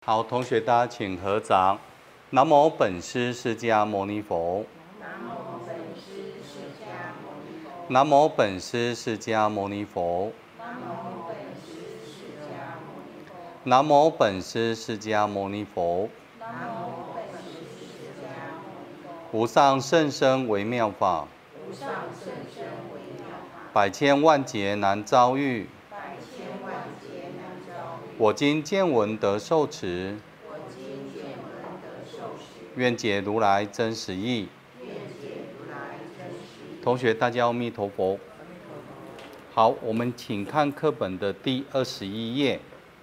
好，同学大家请合掌。南无本师释迦牟尼佛。 南无本师释迦牟尼佛。 南无本师释迦牟尼佛。 南无本师释迦牟尼佛。 南无本师释迦牟尼佛。 南无本师释迦牟尼佛。 无上甚深微妙法， 无上甚深微妙法， 百千万劫难遭遇。 百千万劫难遭遇。 我今见闻得受持， 我今见闻得受持， 愿解如来真实义。 愿解如来真实义。 同学大家阿弥陀佛。好，我们请看课本的第21页。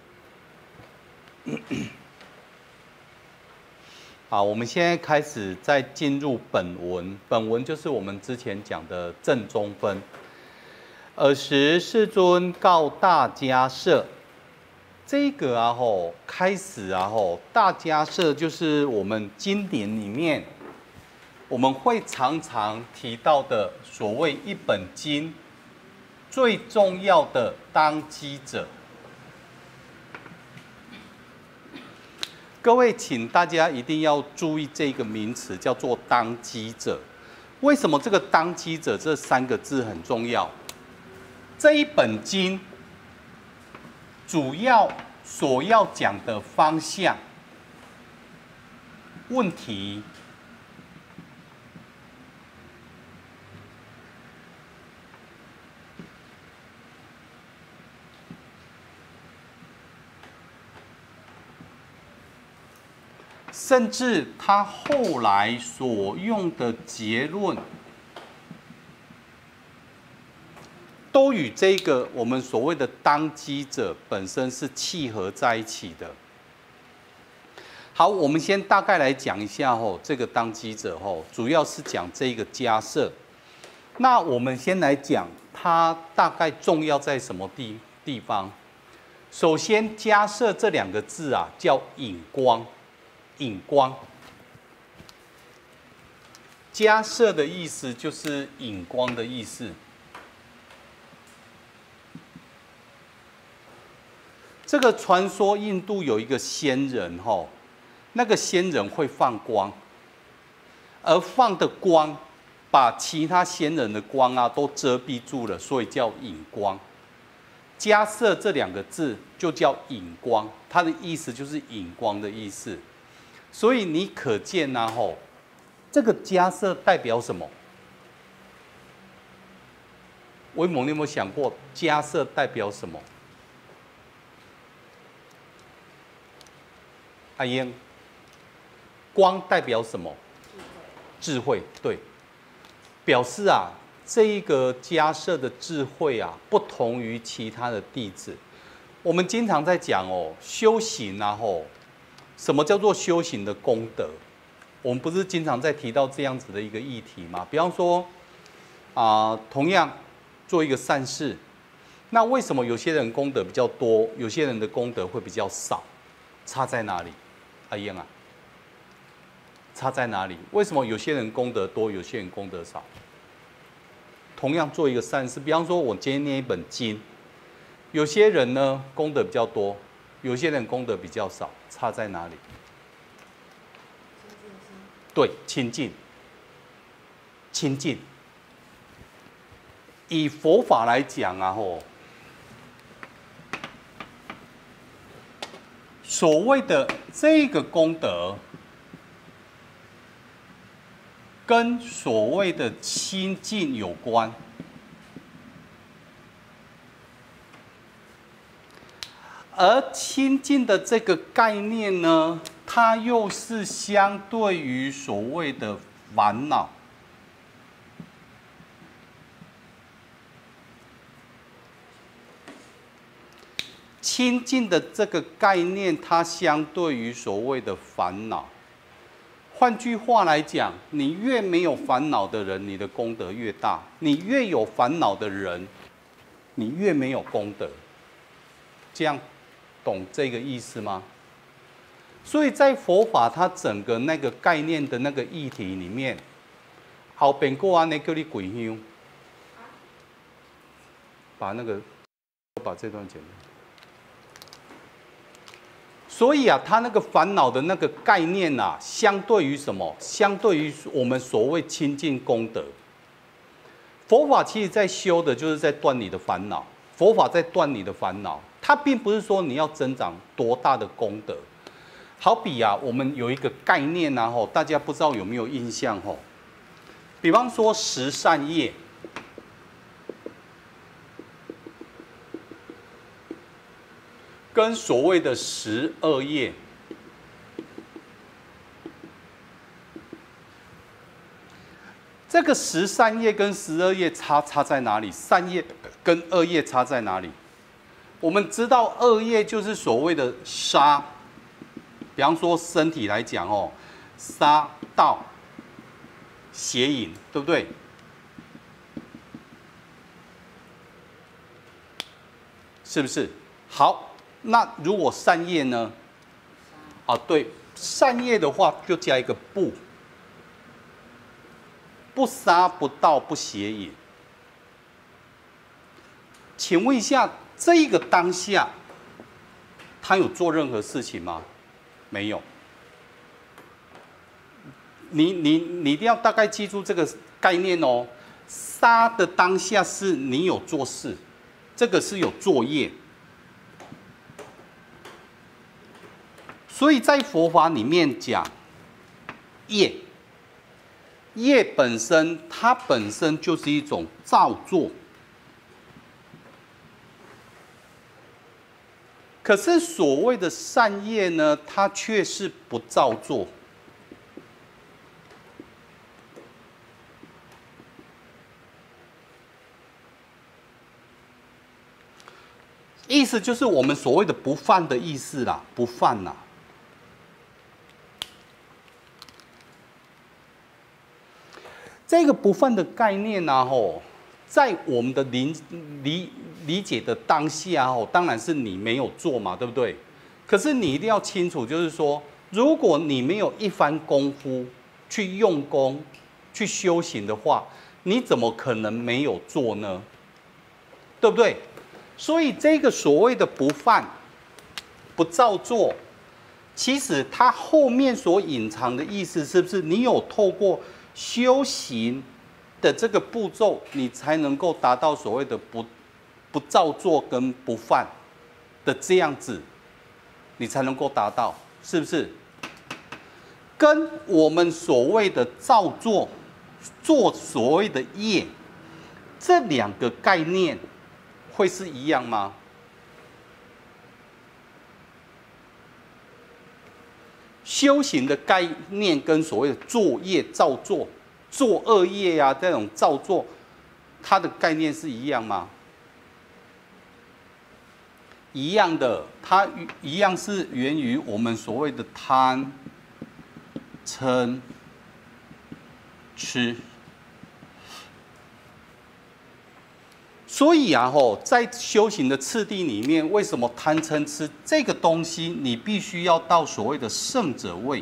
好，我们现在开始再进入本文。本文就是我们之前讲的正中分。尔时世尊告大迦叶，这个开始大迦叶就是我们经典里面我们会常常提到的所谓一本经最重要的当机者。各位，请大家一定要注意这个名词，叫做当机者。为什么这个当机者这3个字很重要？这一本经主要所要讲的方向、问题，甚至他后来所用的结论，都与这个我们所谓的当机者本身是契合在一起的。好，我们先大概来讲一下这个当机者主要是讲这个迦叶。那我们先来讲它大概重要在什么地方。首先，迦叶这2个字啊，叫引光。引光，迦叶的意思就是引光的意思。这个传说印度有一个仙人那个仙人会放光，而放的光把其他仙人的光都遮蔽住了，所以叫引光。迦叶这2个字就叫引光，它的意思就是引光的意思。所以你可见这个迦叶代表什么？维蒙，你有没有想过迦叶代表什么？阿英，光代表什么？智慧，对，表示这一个迦叶的智慧不同于其他的弟子。我们经常在讲修行什么叫做修行的功德？我们不是经常在提到这样子的一个议题吗？比方说同样做一个善事，那为什么有些人功德比较多，有些人的功德会比较少？差在哪里？阿英差在哪里？为什么有些人功德多，有些人功德少？同样做一个善事，比方说我今天念一本经，有些人呢功德比较多，有些人功德比较少，差在哪里？对，亲近。亲近。以佛法来讲所谓的这个功德，跟所谓的亲近有关。而亲近的这个概念呢，它又是相对于所谓的烦恼。亲近的这个概念，它相对于所谓的烦恼。换句话来讲，你越没有烦恼的人，你的功德越大；你越有烦恼的人，你越没有功德。这样懂这个意思吗？所以在佛法它整个那个概念的那个议题里面，后边过安呢叫你跪香，把这段剪掉。 所以啊，他那个烦恼的那个概念啊，相对于什么？相对于我们所谓亲近功德。佛法其实在修的就是在断你的烦恼，佛法在断你的烦恼，它并不是说你要增长多大的功德。好比啊，我们有一个概念啊，大家不知道有没有印象吼？比方说十善业。跟所谓的十恶业，这个十善业跟十恶业差在哪里？善业跟恶业差在哪里？我们知道恶业就是所谓的杀，比方说身体来讲哦，杀盗、邪淫，对不对？是不是？好。那如果善业呢？啊，对，善业的话就加一个不，不杀不盗不邪淫。请问一下，这一个当下，他有做任何事情吗？没有。你一定要大概记住这个概念哦。杀的当下是你有做事，这个是有作业。所以在佛法里面讲，业本身它本身就是一种造作，可是所谓的善业呢，它却是不造作。意思就是我们所谓的不犯的意思啦，不犯啦。这个不犯的概念啊，在我们的理解的当下当然是你没有做嘛，对不对？可是你一定要清楚，就是说，如果你没有一番功夫去用功、去修行的话，你怎么可能没有做呢？对不对？所以这个所谓的不犯、不造作，其实它后面所隐藏的意思，是不是你有透过修行的这个步骤，你才能够达到所谓的不造作跟不犯的这样子，你才能够达到，是不是？跟我们所谓的造作、做所谓的业，这两个概念会是一样吗？修行的概念跟所谓的作业、造作、做恶业啊这种造作，它的概念是一样吗？一样的，它一样是源于我们所谓的贪、嗔、痴。所以啊，在修行的次第里面，为什么贪嗔痴这个东西，你必须要到所谓的圣者位，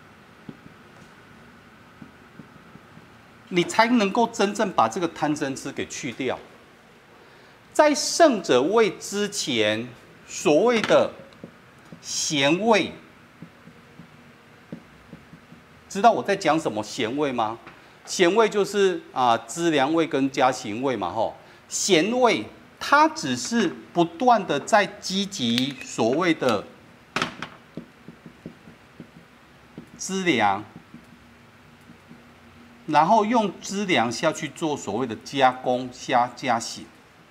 你才能够真正把这个贪嗔痴给去掉。在圣者位之前，所谓的贤位，知道我在讲什么贤位吗？贤位就是资粮位跟加行位嘛，贤位它只是不断的在积集所谓的资粮，然后用资粮下去做所谓的加工、加行。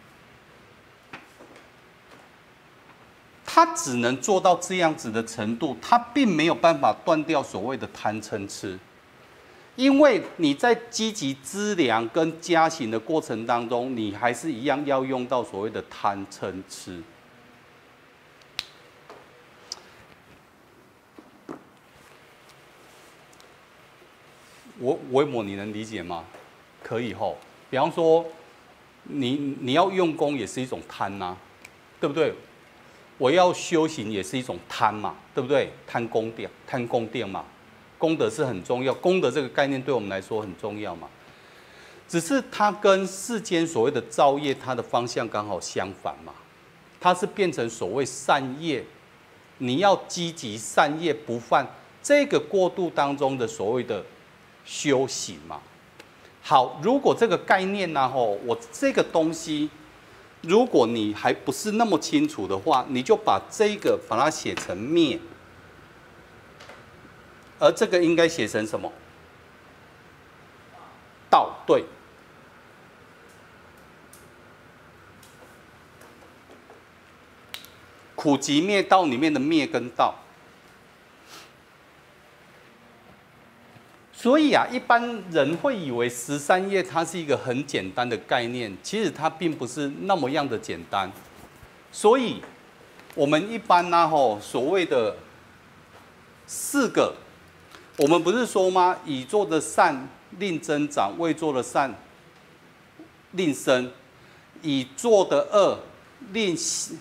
它只能做到这样子的程度，它并没有办法断掉所谓的贪嗔痴。因为你在积极资粮跟加行的过程当中，你还是一样要用到所谓的贪嗔痴。维摩，你能理解吗？可以吼。比方说，你要用功也是一种贪呐，对不对？我要修行也是一种贪嘛，对不对？贪功殿嘛。功德是很重要，功德这个概念对我们来说很重要嘛。只是它跟世间所谓的造业，它的方向刚好相反嘛。它是变成所谓善业， 你要积极善业不犯这个过渡当中的所谓的修行嘛。好，如果这个概念呢，我这个东西，如果你还不是那么清楚的话，你就把这个把它写成灭，而这个应该写成什么？道，对。苦集灭道里面的灭跟道。所以啊，一般人会以为13业它是一个很简单的概念，其实它并不是那么样的简单。所以，我们一般呢，所谓的4个，我们不是说吗？已做的善令增长，未做的善令生；已做的恶令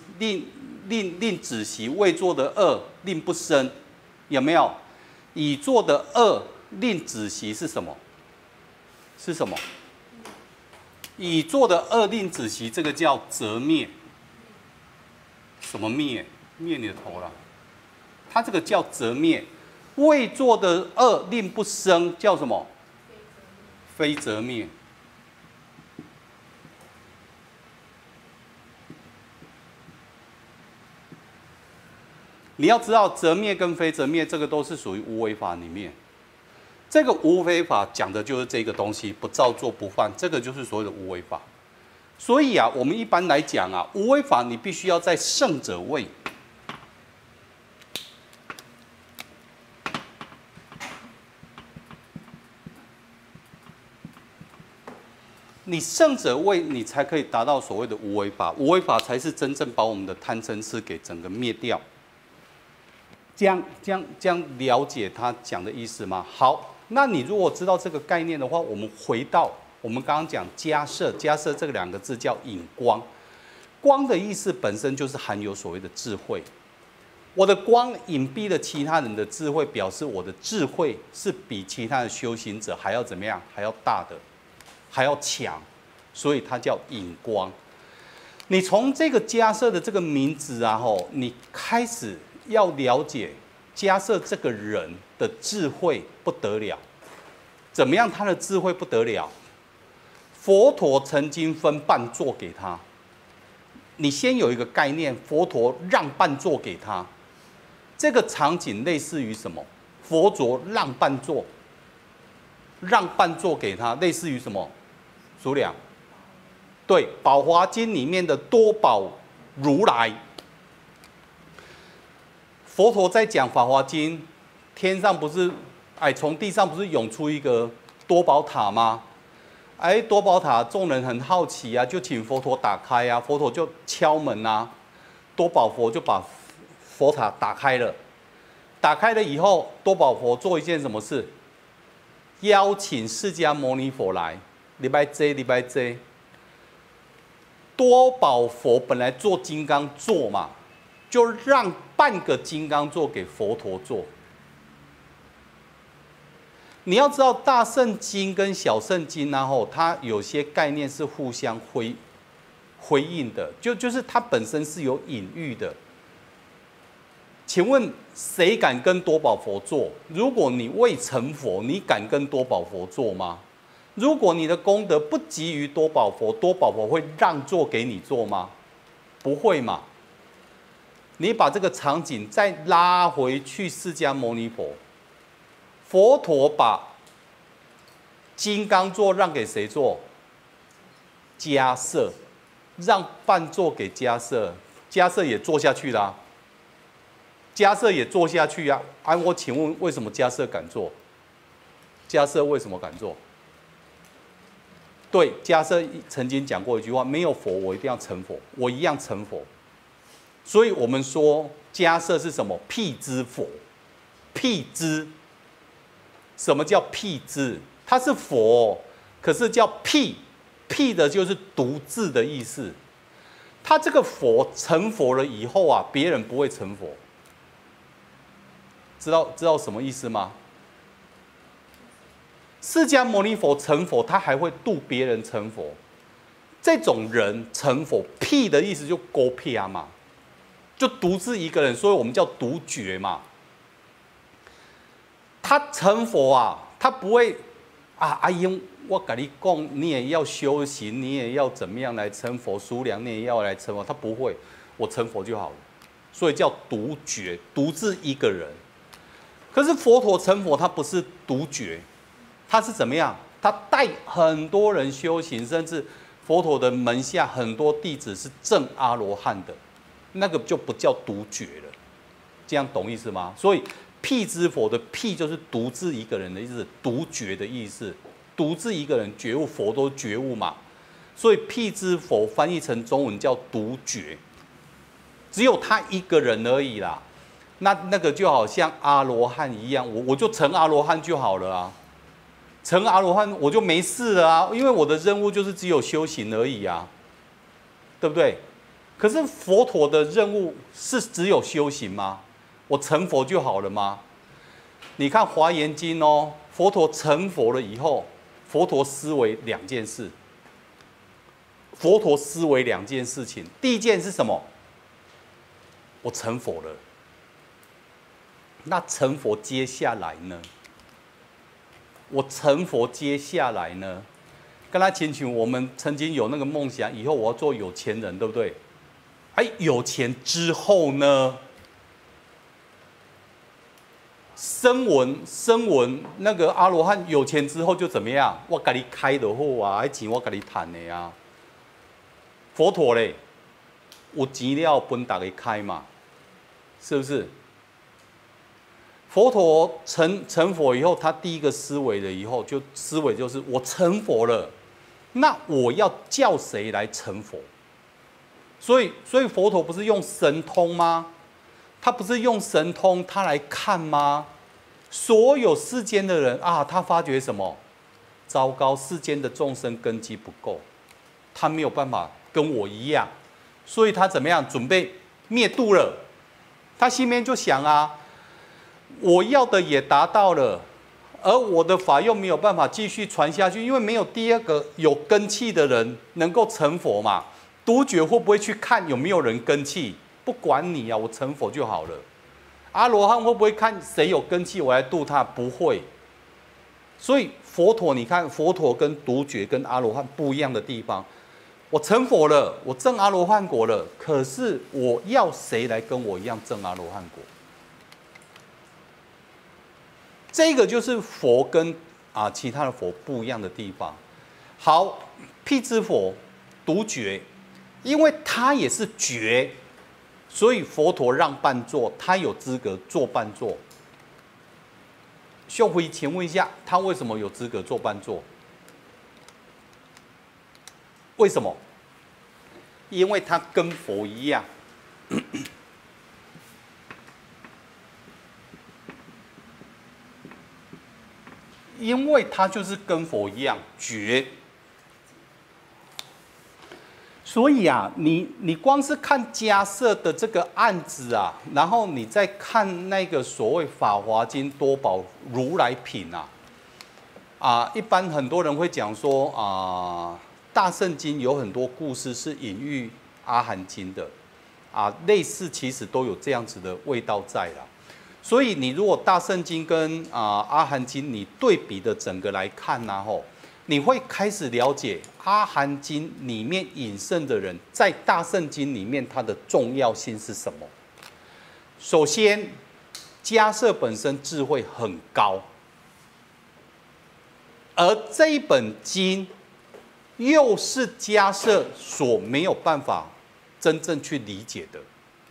止息，未做的恶令不生，有没有？已做的恶令止息是什么？是什么？已做的恶令止息，这个叫则灭。什么灭？灭你的头了。它这个叫则灭。未做的恶令不生，叫什么？非则灭。你要知道，则灭跟非则灭，这个都是属于无为法里面。这个无为法讲的就是这个东西，不造作不犯，这个就是所谓的无为法。所以啊，我们一般来讲啊，无为法你必须要在圣者位。你圣者位，你才可以达到所谓的无为法。无为法才是真正把我们的贪嗔痴给整个灭掉。这样了解他讲的意思吗？好，那你如果知道这个概念的话，我们回到我们刚刚讲迦摄，迦摄这个2个字叫引光，光的意思本身就是含有所谓的智慧。我的光隐蔽了其他人的智慧，表示我的智慧是比其他的修行者还要怎么样？还要大的，还要强，所以它叫引光。你从这个迦摄的这个名字啊，你开始要了解迦摄这个人的智慧不得了。怎么样？他的智慧不得了？佛陀曾经分半座给他。你先有一个概念，佛陀让半座给他。这个场景类似于什么？佛陀让半座给他，类似于什么？数两。对，《宝华经》里面的多宝如来。佛陀在讲《法华经》，天上不是，从地上不是涌出一个多宝塔吗？多宝塔，众人很好奇啊，就请佛陀打开啊，佛陀就敲门啊，多宝佛就把佛塔打开了。打开了以后，多宝佛做一件什么事？邀请释迦牟尼佛来，礼拜这。多宝佛本来做金刚座嘛，就让半个金刚座给佛陀做。你要知道，大圣经跟小圣经，然后它有些概念是互相回应的，就是它本身是有隐喻的。请问谁敢跟多宝佛做？如果你未成佛，你敢跟多宝佛做吗？如果你的功德不及于多宝佛，多宝佛会让座给你做吗？不会嘛。你把这个场景再拉回去，释迦牟尼佛，佛陀把金刚座让给谁做？迦摄，让半座给迦摄，迦摄也做下去啦。迦摄也做下去啊！我请问，为什么迦摄敢做？迦摄为什么敢做？对，迦摄曾经讲过一句话：没有佛，我一定要成佛，我一样成佛。所以我们说迦摄是什么？辟支佛，辟支。什么叫辟支？它是佛，可是叫辟，辟的就是独自的意思。他这个佛成佛了以后啊，别人不会成佛。知道什么意思吗？释迦牟尼佛成佛，他还会度别人成佛。这种人成佛，辟的意思就勾辟啊嘛， 就独自一个人，所以我们叫独觉嘛。他成佛啊，他不会啊，阿英，我跟你讲，你也要修行，你也要怎么样来成佛？苏良，你也要来成佛，他不会，我成佛就好了，所以叫独觉，独自一个人。可是佛陀成佛，他不是独觉，他是怎么样？他带很多人修行，甚至佛陀的门下很多弟子是证阿罗汉的，那个就不叫独觉了。这样懂意思吗？所以辟支佛的辟就是独自一个人的意思，独觉的意思，独自一个人觉悟，佛都觉悟嘛。所以辟支佛翻译成中文叫独觉，只有他一个人而已啦。那个就好像阿罗汉一样，我就成阿罗汉就好了啊。成阿罗汉我就没事了啊，因为我的任务就是只有修行而已啊，对不对？可是佛陀的任务是只有修行吗？我成佛就好了吗？你看《华严经》哦，佛陀成佛了以后，佛陀思维两件事。佛陀思维两件事情，第一件是什么？我成佛了。那成佛接下来呢？我成佛接下来呢？跟他请求，我们曾经有那个梦想，以后我要做有钱人，对不对？哎，有钱之后呢？声闻那个阿罗汉有钱之后就怎么样？我给你开的货啊，钱我给你谈的啊。佛陀嘞，有钱了分大家开嘛，是不是？佛陀成佛以后，他第一个思维了以后，思维就是我成佛了，那我要叫谁来成佛？所以佛陀不是用神通吗？他不是用神通，他来看吗？所有世间的人啊，他发觉什么？糟糕，世间的众生根基不够，他没有办法跟我一样，所以他怎么样？准备灭度了。他心里面就想啊，我要的也达到了，而我的法又没有办法继续传下去，因为没有第二个有根器的人能够成佛嘛。独觉会不会去看有没有人根器？不管你啊，我成佛就好了。阿罗汉会不会看谁有根器，我来度他？不会。所以佛陀，你看佛陀跟独觉跟阿罗汉不一样的地方。我成佛了，我证阿罗汉果了，可是我要谁来跟我一样证阿罗汉果？这个就是佛跟其他的佛不一样的地方。好，辟支佛独觉，因为他也是觉。所以佛陀让伴座，他有资格做伴座。秀辉，请问一下，他为什么有资格做伴座？为什么？因为他跟佛一样。因为他就是跟佛一样觉。所以啊，你光是看迦叶的这个案子啊，然后你再看那个所谓《法华经》多宝如来品一般很多人会讲说大圣经有很多故事是隐喻阿含经的类似其实都有这样子的味道在啦。所以你如果大圣经跟阿含经你对比的整个来看你会开始了解阿含经里面引申的人在大圣经里面它的重要性是什么。首先，迦叶本身智慧很高，而这一本经又是迦叶所没有办法真正去理解的，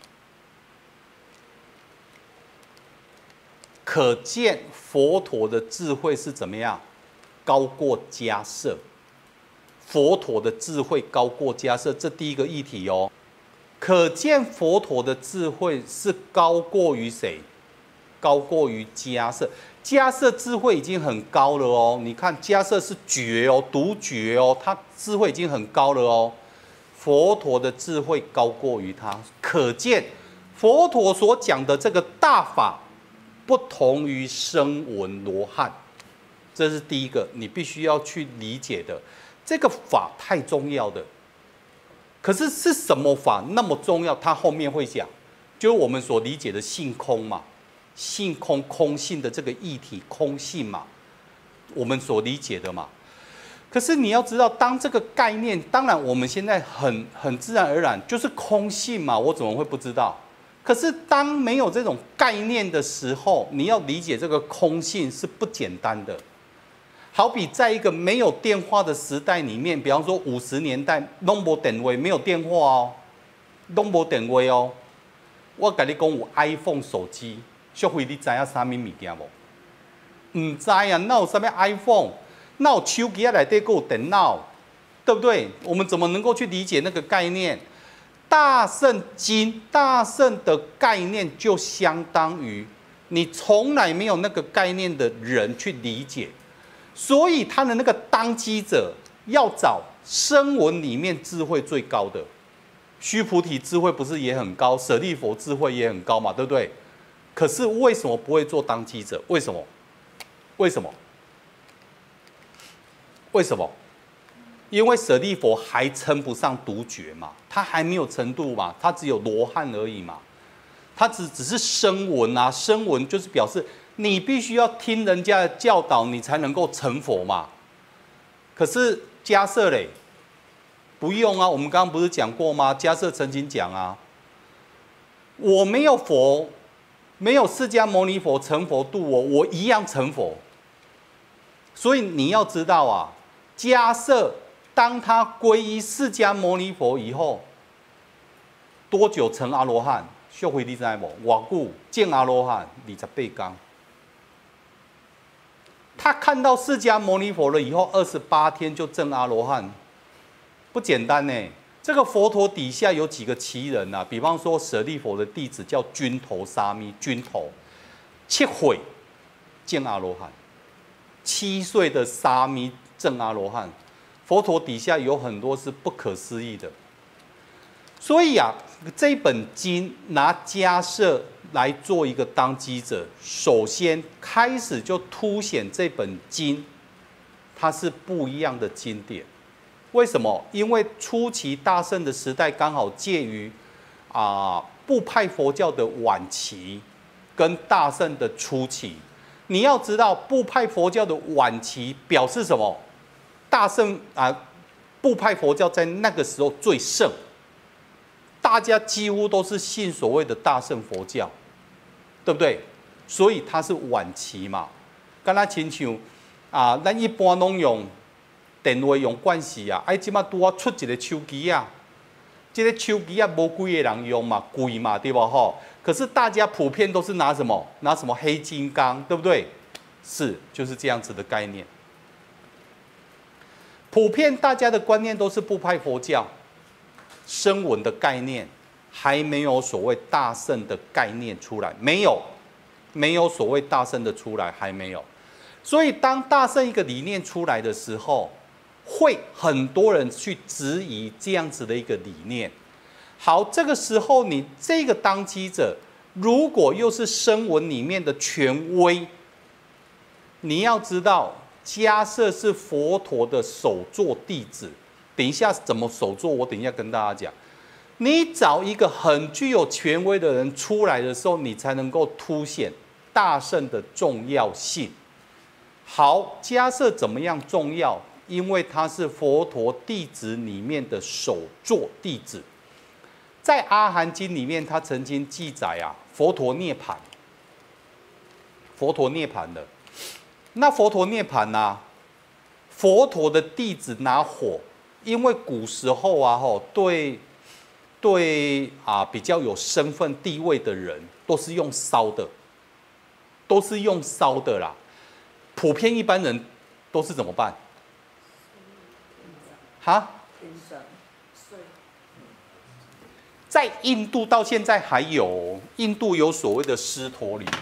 可见佛陀的智慧是怎么样？高过迦叶，佛陀的智慧高过迦叶，这第一个议题哦。可见佛陀的智慧是高过于谁？高过于迦叶。迦叶智慧已经很高了哦。你看迦叶是觉哦，独觉哦，他智慧已经很高了哦。佛陀的智慧高过于他，可见佛陀所讲的这个大法不同于声闻罗汉。这是第一个，你必须要去理解的。这个法太重要的，可是是什么法那么重要？他后面会讲。 就是我们所理解的性空嘛，性空空性的这个议题，空性嘛，我们所理解的嘛。可是你要知道，当这个概念，当然我们现在很自然而然就是空性嘛，我怎么会不知道？可是当没有这种概念的时候，你要理解这个空性是不简单的。好比在一个没有电话的时代里面，比方说50年代，拢无电话，没有电话哦，拢无电话哦。我跟你讲，有 iPhone 手机，小慧，你知影啥物物件无？唔知啊，哪有啥物 iPhone？哪有手机内底还有电脑？对不对？我们怎么能够去理解那个概念？大圣经，大圣的概念就相当于你从来没有那个概念的人去理解，所以他的那个当机者要找声闻里面智慧最高的。须菩提智慧不是也很高，舍利弗智慧也很高嘛，对不对？可是为什么不会做当机者？为什么？为什么？为什么？因为舍利弗还称不上独觉嘛，他还没有程度嘛，他只有罗汉而已嘛，他只是声闻啊，声闻就是表示你必须要听人家的教导，你才能够成佛嘛。可是迦叶嘞，不用啊，我们刚刚不是讲过吗？迦叶曾经讲啊，我没有佛，没有释迦牟尼佛成佛度我，我一样成佛。所以你要知道啊，迦叶当他皈依释迦牟尼佛以后，多久成阿罗汉？秀慧你知无？偌久见阿罗汉28天。他看到释迦牟尼佛了以后，28天就证阿罗汉，不简单呢。这个佛陀底下有几个奇人啊？比方说舍利弗的弟子叫君头沙弥，君头7岁见阿罗汉，7岁的沙弥证阿罗汉。佛陀底下有很多是不可思议的，所以啊，这一本经拿迦叶来做一个当机者，首先开始就凸显这本经它是不一样的经典。为什么？因为初期大乘的时代刚好介于部派佛教的晚期跟大乘的初期。你要知道，部派佛教的晚期表示什么？大乘部派佛教在那个时候最盛，大家几乎都是信所谓的大乘佛教，对不对？所以它是晚期嘛。敢若亲像咱一般拢用电话用惯势啊，即马拄出一个手机啊，这个手机啊无几个人用嘛，贵嘛，对不吼？可是大家普遍都是拿什么？拿什么黑金刚，对不对？是，就是这样子的概念。普遍大家的观念都是部派佛教，声闻的概念还没有所谓大乘的概念出来，没有所谓大乘的出来，还没有。所以当大乘一个理念出来的时候，会很多人去质疑这样子的一个理念。好，这个时候你这个当机者，如果又是声闻里面的权威，你要知道。迦叶是佛陀的首座弟子，等一下怎么首座，我等一下跟大家讲。你找一个很具有权威的人出来的时候，你才能够凸显大乘的重要性。好，迦叶怎么样重要？因为他是佛陀弟子里面的首座弟子。在《阿含经》里面，他曾经记载佛陀涅槃，佛陀涅槃了。那佛陀涅槃佛陀的弟子拿火，因为古时候对比较有身份地位的人都是用烧的，啦。普遍一般人都是怎么办？在印度到现在还有，印度有所谓的狮驼铃。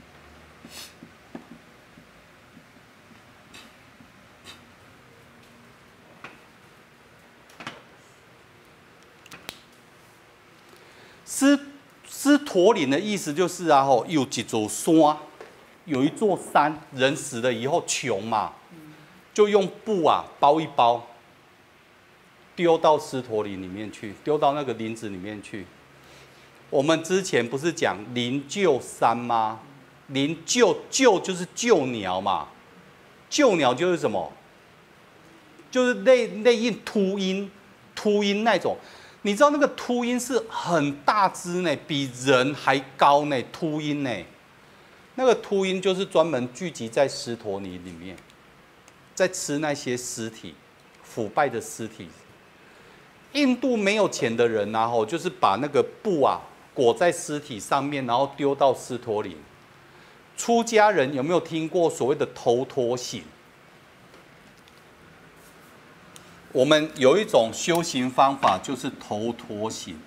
狮驼岭的意思就是有一座山，有一座山，人死了以后穷嘛，就用布包一包，丢到狮驼岭里面去，丢到那个林子里面去。 我们之前不是讲灵鹫山吗？灵鹫就是鹫鸟嘛，鹫鸟就是什么？就是类应秃鹰那种。你知道那个秃鹰是很大只呢，比人还高呢，秃鹰呢。那个秃鹰就是专门聚集在狮驼泥里面，在吃那些尸体，腐败的尸体。印度没有钱的人啊，就是把那个布啊裹在尸体上面，然后丢到狮驼岭。出家人有没有听过所谓的头陀行？我们有一种修行方法，就是头陀行。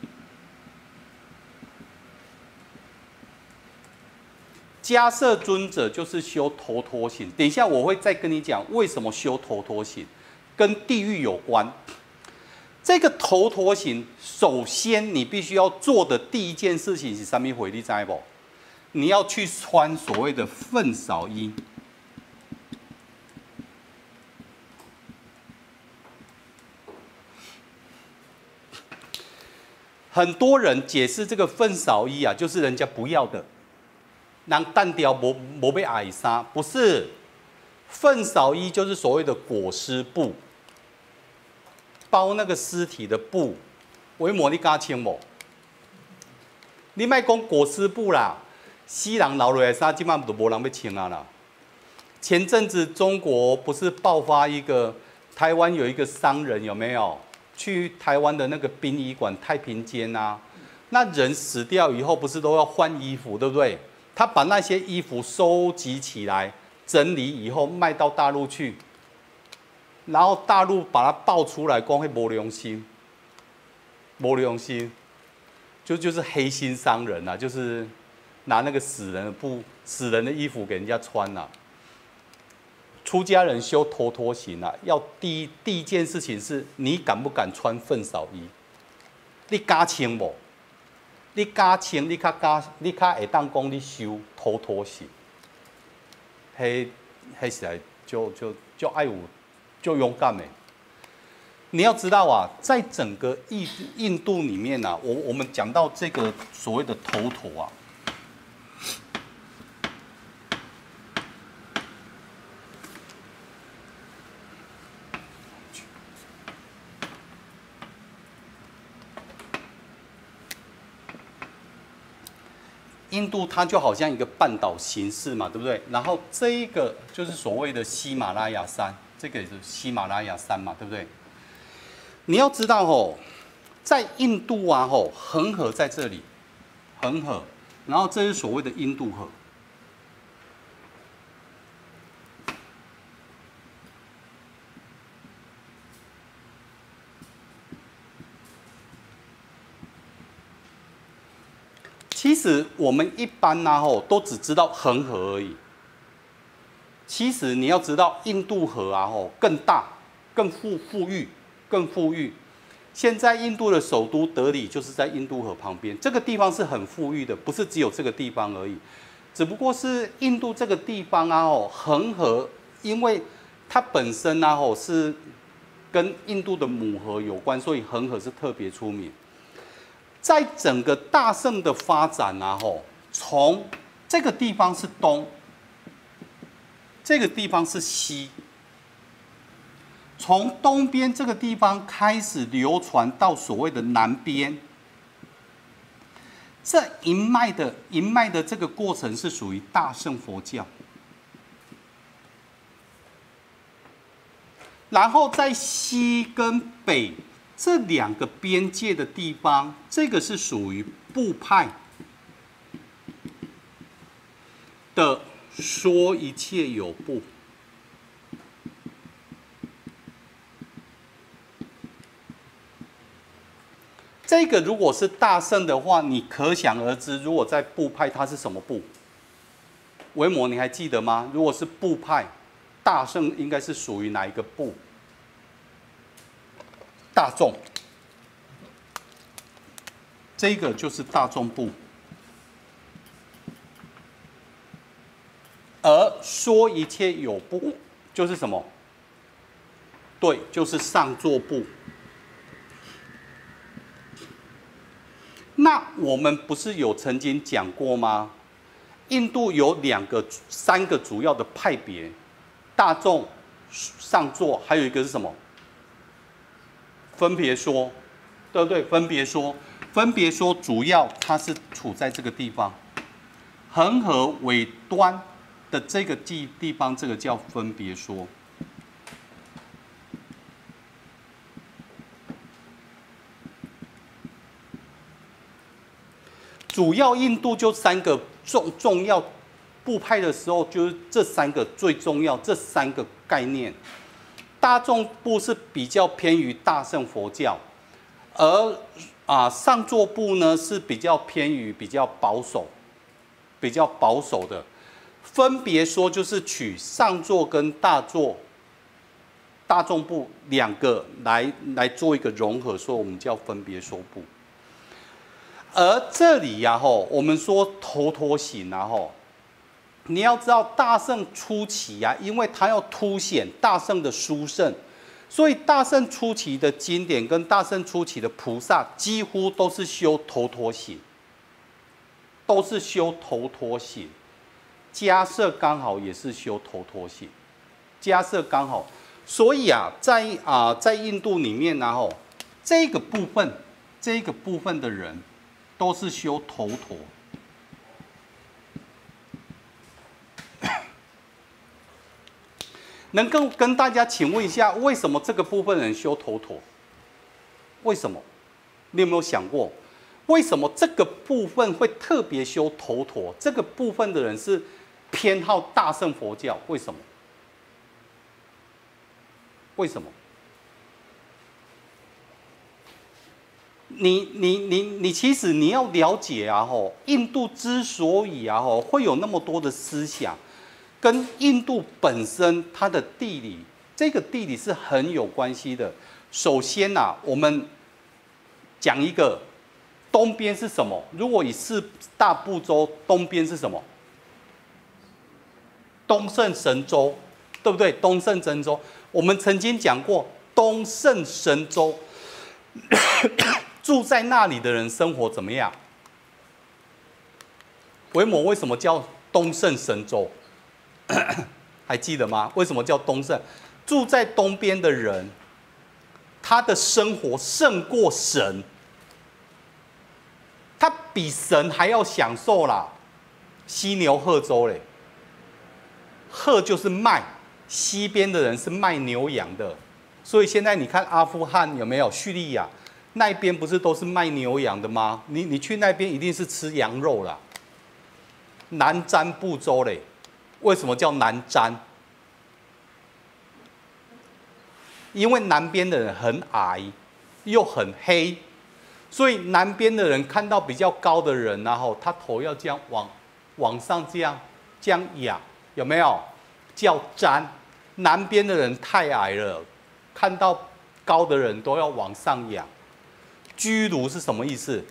迦摄尊者就是修头陀行。等一下我会再跟你讲为什么修头陀行，跟地狱有关。这个头陀行，首先你必须要做的第一件事情是什么？回你知不？你要去穿所谓的粪扫衣。很多人解释这个粪扫衣啊，就是人家不要的，让单调没被矮杀，不是。粪扫衣就是所谓的裹尸布，包那个尸体的布。维摩你敢穿无？你莫讲裹尸布啦，死人留落来衫，基本上都无人要穿啊啦。前阵子中国不是爆发一个台湾有一个商人有没有？去台湾的那个殡仪馆太平间啊，那人死掉以后不是都要换衣服，对不对？他把那些衣服收集起来，整理以后卖到大陆去，然后大陆把它爆出来，讲会没良心，没良心，就是黑心商人啊，就是拿那个死人的衣服给人家穿啊。出家人修头陀行啊，要第一件事情是你敢不敢穿粪扫衣？你敢穿无？你敢穿，你较会当讲你修头陀行。迄实在就爱有就勇敢的。你要知道啊，在整个印度里面啊，我们讲到这个所谓的头陀啊。印度它就好像一个半岛形式嘛，对不对？然后这一个就是所谓的喜马拉雅山，这个也是喜马拉雅山嘛，对不对？你要知道哦，在印度啊，恒河在这里，恒河，然后这是所谓的印度河。其实我们一般都只知道恒河而已。其实你要知道，印度河啊更大、更富裕。现在印度的首都德里就是在印度河旁边，这个地方是很富裕的，不是只有这个地方而已。只不过是印度这个地方啊恒河，因为它本身啊是跟印度的母河有关，所以恒河是特别出名。在整个大圣的发展啊，从这个地方是东，这个地方是西，从东边这个地方开始流传到所谓的南边，这一脉的这个过程是属于大乘佛教，然后在西跟北。这两个边界的地方，这个是属于部派的说一切有部。这个如果是大乘的话，你可想而知，如果在部派，它是什么部？维摩，你还记得吗？如果是部派，大乘应该是属于哪一个部？大众，这个就是大众部，而说一切有部就是什么？对，就是上座部。那那我们不是有曾经讲过吗？印度有3个主要的派别，大众、上座，还有一个是什么？分别说，对不对？分别说主要它是处在这个地方，恒河尾端的这个地方，这个叫分别说。主要印度就3个重要部派的时候，就是这3个最重要，这3个概念。大众部是比较偏于大乘佛教，而上座部呢是比较偏于比较保守的。分别说就是取上座跟大众部2个来做一个融合，所以我们叫分别说部。而这里呀，我们说头陀行啊，你要知道大乘初期呀，因为它要凸显大乘的殊胜，所以大乘初期的经典跟大乘初期的菩萨几乎都是修头陀行，迦叶刚好也是修头陀行，迦叶刚好，所以在印度里面呢，这个部分的人都是修头陀。能够跟大家请问一下，为什么这个部分人修头陀？为什么？你有没有想过，为什么这个部分会特别修头陀？这个部分的人是偏好大乘佛教，为什么？为什么？你其实你要了解印度之所以会有那么多的思想，跟印度本身它的地理，这个地理是很有关系的。首先我们讲一个东边是什么？如果以4大部洲，东边是什么？东胜神州，对不对？东胜神州，我们曾经讲过，东胜神州住在那里的人生活怎么样？维摩为什么叫东胜神州？还记得吗？为什么叫东胜？住在东边的人，他的生活胜过神，他比神还要享受啦。犀牛贺州嘞，贺就是卖，西边的人是卖牛羊的，所以现在你看阿富汗有没有叙利亚那边不是都是卖牛羊的吗？你去那边一定是吃羊肉啦。南瞻部洲嘞。为什么叫南瞻？因为南边的人很矮，又很黑，所以南边的人看到比较高的人，然后他头要这样往上这样仰，有没有？叫瞻。南边的人太矮了，看到高的人都要往上仰。居卢是什么意思？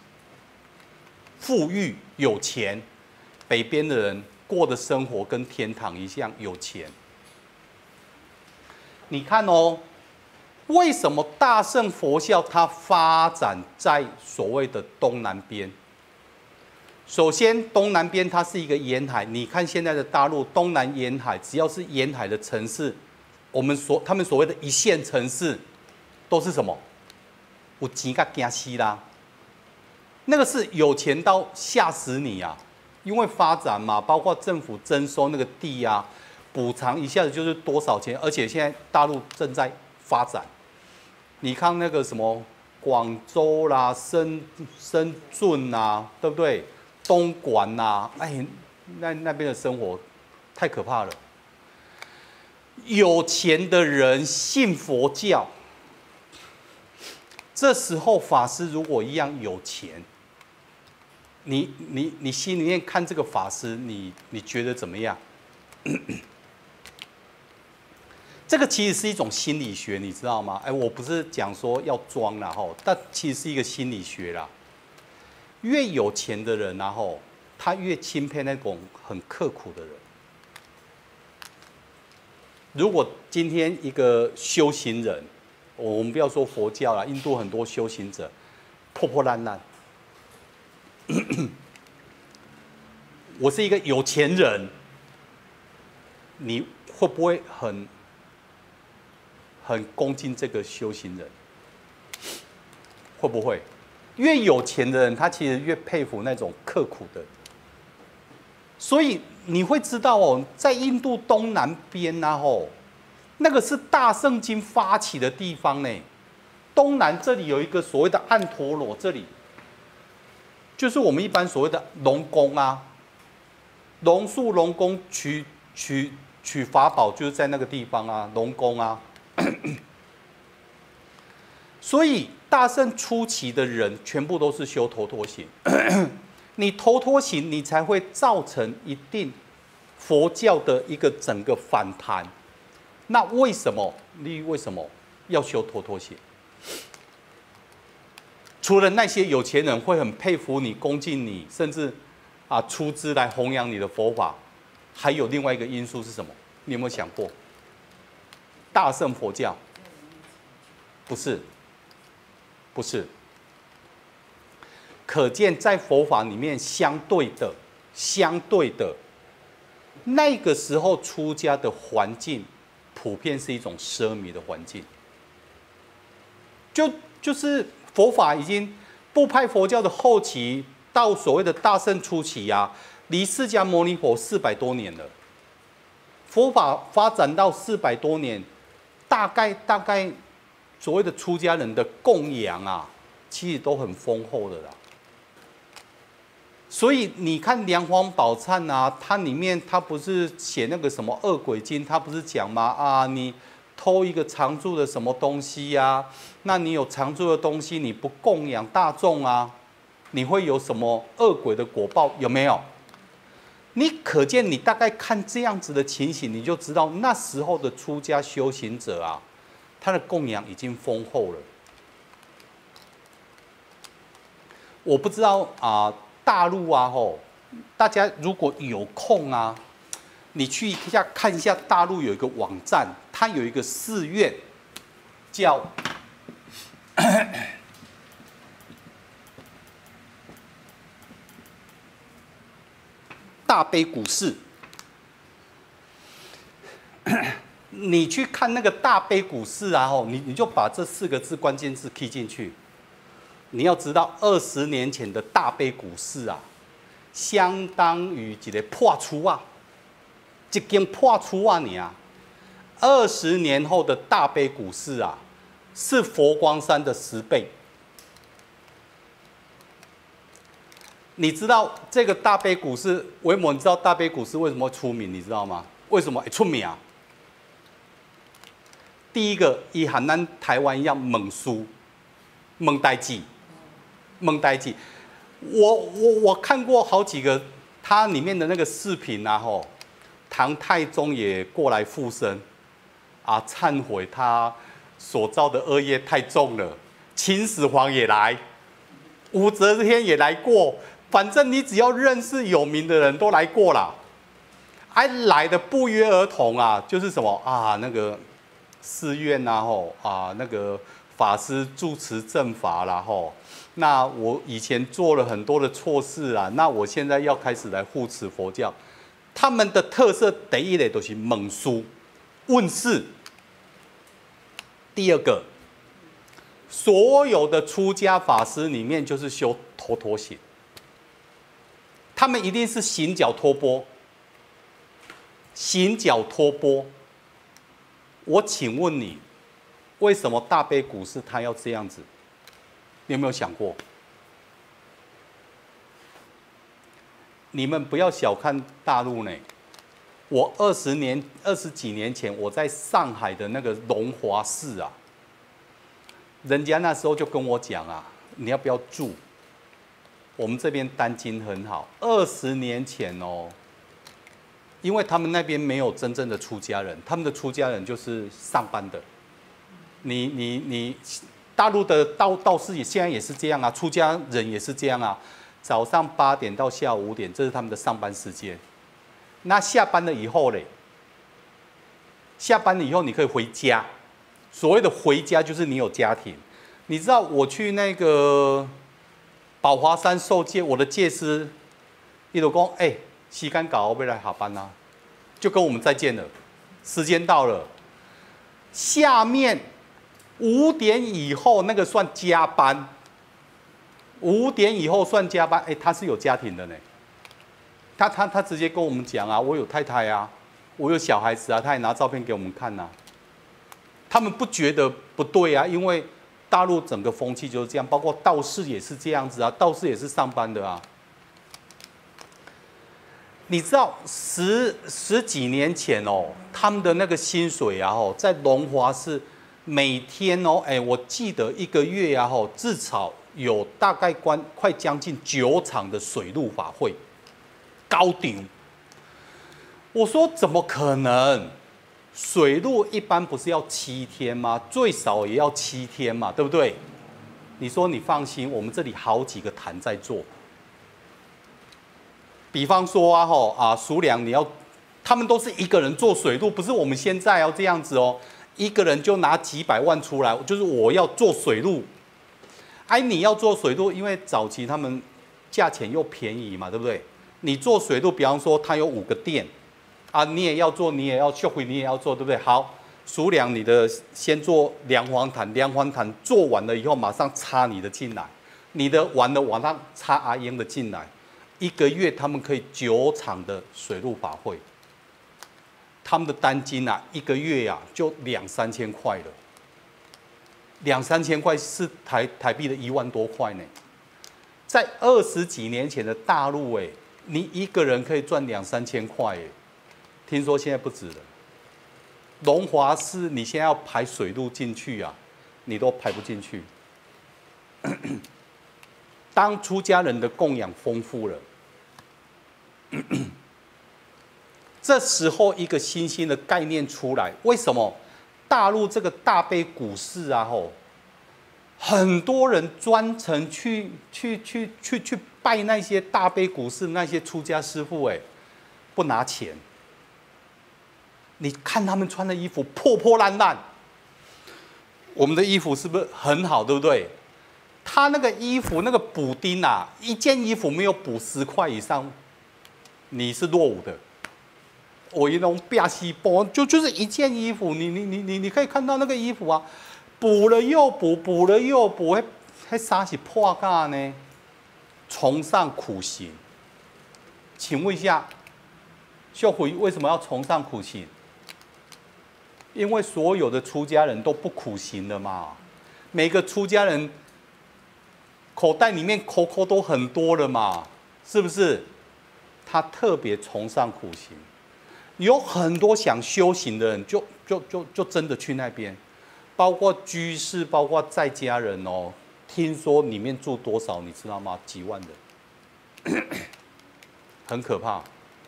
富裕有钱。北边的人过的生活跟天堂一样有钱。你看为什么大乘佛教它发展在所谓的东南边？首先，东南边它是一个沿海。你看现在的大陆东南沿海，只要是沿海的城市，他们所谓的一线城市，都是什么？有钱甲惊死啦！那个是有钱到吓死你啊！因为发展嘛，包括政府征收那个地啊，补偿一下子就是多少钱，而且现在大陆正在发展。你看那个什么广州啦、深圳啊，对不对？东莞呐，那边的生活太可怕了。有钱的人信佛教，这时候法师如果一样有钱，你心里面看这个法师，你觉得怎么样？这个其实是一种心理学，你知道吗？我不是讲说要装啦但其实是一个心理学啦。越有钱的人他越钦佩那种很刻苦的人。如果今天一个修行人，我们不要说佛教啦，印度很多修行者破破烂烂， 我是一个有钱人，你会不会很恭敬这个修行人？会不会？越有钱的人，他其实越佩服那种刻苦的。所以你会知道哦，在印度东南边啊，那个是大圣经发起的地方呢。东南这里有一个所谓的犍陀罗，这里就是我们一般所谓的龙宫啊，龙树龙宫取法宝就是在那个地方啊，龙宫啊。所以大圣初期的人全部都是修头陀行，你头陀行，你才会造成一定佛教的一个整个反弹。那为什么要修头陀行？除了那些有钱人会很佩服你、恭敬你，甚至出资来弘扬你的佛法，还有另外一个因素是什么？你有没有想过？大乘佛教不是。可见在佛法里面，相对的，那个时候出家的环境，普遍是一种奢靡的环境。就是佛法已经部派佛教的后期到所谓的大乘初期啊，离释迦牟尼佛400多年了。佛法发展到400多年，大概所谓的出家人的供养啊，其实都很丰厚的啦。所以你看《梁皇宝忏》啊，它里面它不是写那个什么恶鬼经，它不是讲吗？你偷一个常住的什么东西呀？那你有常住的东西，你不供养大众啊，你会有什么恶鬼的果报？有没有？你可见你大概看这样子的情形，你就知道那时候的出家修行者啊，他的供养已经丰厚了。我不知道大陆啊，大家如果有空啊，你去看一下大陆有一个网站，它有一个寺院，叫大悲古寺。你去看那个大悲古寺啊，你就把这4个字关键字 key 进去。你要知道，20年前的大悲古寺啊，相当于一个破厝啊，一间破厝啊你啊。20年后的大悲古寺啊，是佛光山的10倍。你知道这个大悲古寺，维摩，你知道大悲古寺为什么会出名？你知道吗？为什么会出名啊？第一个，伊和咱台湾一样猛书、猛代记。我看过好几个，它里面的那个视频啊，唐太宗也过来附身啊，忏悔他所造的恶业太重了。秦始皇也来，武则天也来过，反正你只要认识有名的人都来过啦。来的不约而同啊，就是什么那个寺院啊，那个法师主持正法啦，那我以前做了很多的错事啊，那我现在要开始来护持佛教。他们的特色第一类都是猛书问世。第二个，所有的出家法师里面就是修头陀行，他们一定是行脚托钵。我请问你，为什么大悲古寺他要这样子？你有没有想过？你们不要小看大陆呢。我20几年前，我在上海的那个龙华寺啊，人家那时候就跟我讲啊，你要不要住？我们这边单金很好。20年前哦，因为他们那边没有真正的出家人，他们的出家人就是上班的。你大陆的道士现在也是这样啊，出家人也是这样啊，早上8点到下午5点，这是他们的上班时间。那下班了以后嘞，下班了以后你可以回家。所谓的回家就是你有家庭。你知道我去那个宝华山受戒，我的戒师，一路讲，哎，时间到，我要来下班啦，就跟我们再见了，时间到了。下面5点以后那个算加班，5点以后算加班，哎，他是有家庭的呢。他直接跟我们讲啊，我有太太啊，我有小孩子啊，他也拿照片给我们看啊。他们不觉得不对啊，因为大陆整个风气就是这样，包括道士也是这样子啊，道士也是上班的啊。你知道十几年前哦，他们的那个薪水啊，在龙华是每天哦，哎，我记得一个月啊，至少有大概快将近9场的水陆法会。高顶，我说怎么可能？水陆一般不是要7天吗？最少也要7天嘛，对不对？你说你放心，我们这里好几个坛在做。比方说苏良，他们都是一个人做水陆，不是我们现在要这样子哦，一个人就拿几百万出来，就是我要做水陆。哎，你要做水陆，因为早期他们价钱又便宜嘛，对不对？你做水陆，比方说它有5个店，啊，你也要做，你也要秀回，你也要做，对不对？好，苏良，你的先做梁皇坛，梁皇坛做完了以后，马上插你的进来，你的完了，马上插阿英的进来。1个月他们可以9场的水陆法会，他们的单金啊，1个月啊就2、3千块了，2、3千块是台币的1万多块呢。在20几年前的大陆，哎。你一个人可以赚2、3千块耶，听说现在不止了。龙华寺你现在要排水路进去啊，你都排不进去。当出家人的供养丰富了，这时候一个新兴的概念出来，为什么大陆这个大悲股市啊，很多人专程去拜那些大悲股市那些出家师父，哎，不拿钱。你看他们穿的衣服破破烂烂，我们的衣服是不是很好，对不对？他那个衣服那个补丁啊，一件衣服没有补10块以上，你是落伍的。我一种吧西包，就是一件衣服，你可以看到那个衣服啊。补了又补，补了又补，还啥是破价呢？崇尚苦行。请问一下，秀慧为什么要崇尚苦行？因为所有的出家人都不苦行的嘛，每个出家人口袋里面抠都很多了嘛，是不是？他特别崇尚苦行，有很多想修行的人就真的去那边。包括居士，包括在家人哦，听说里面住多少，你知道吗？几万人，很可怕。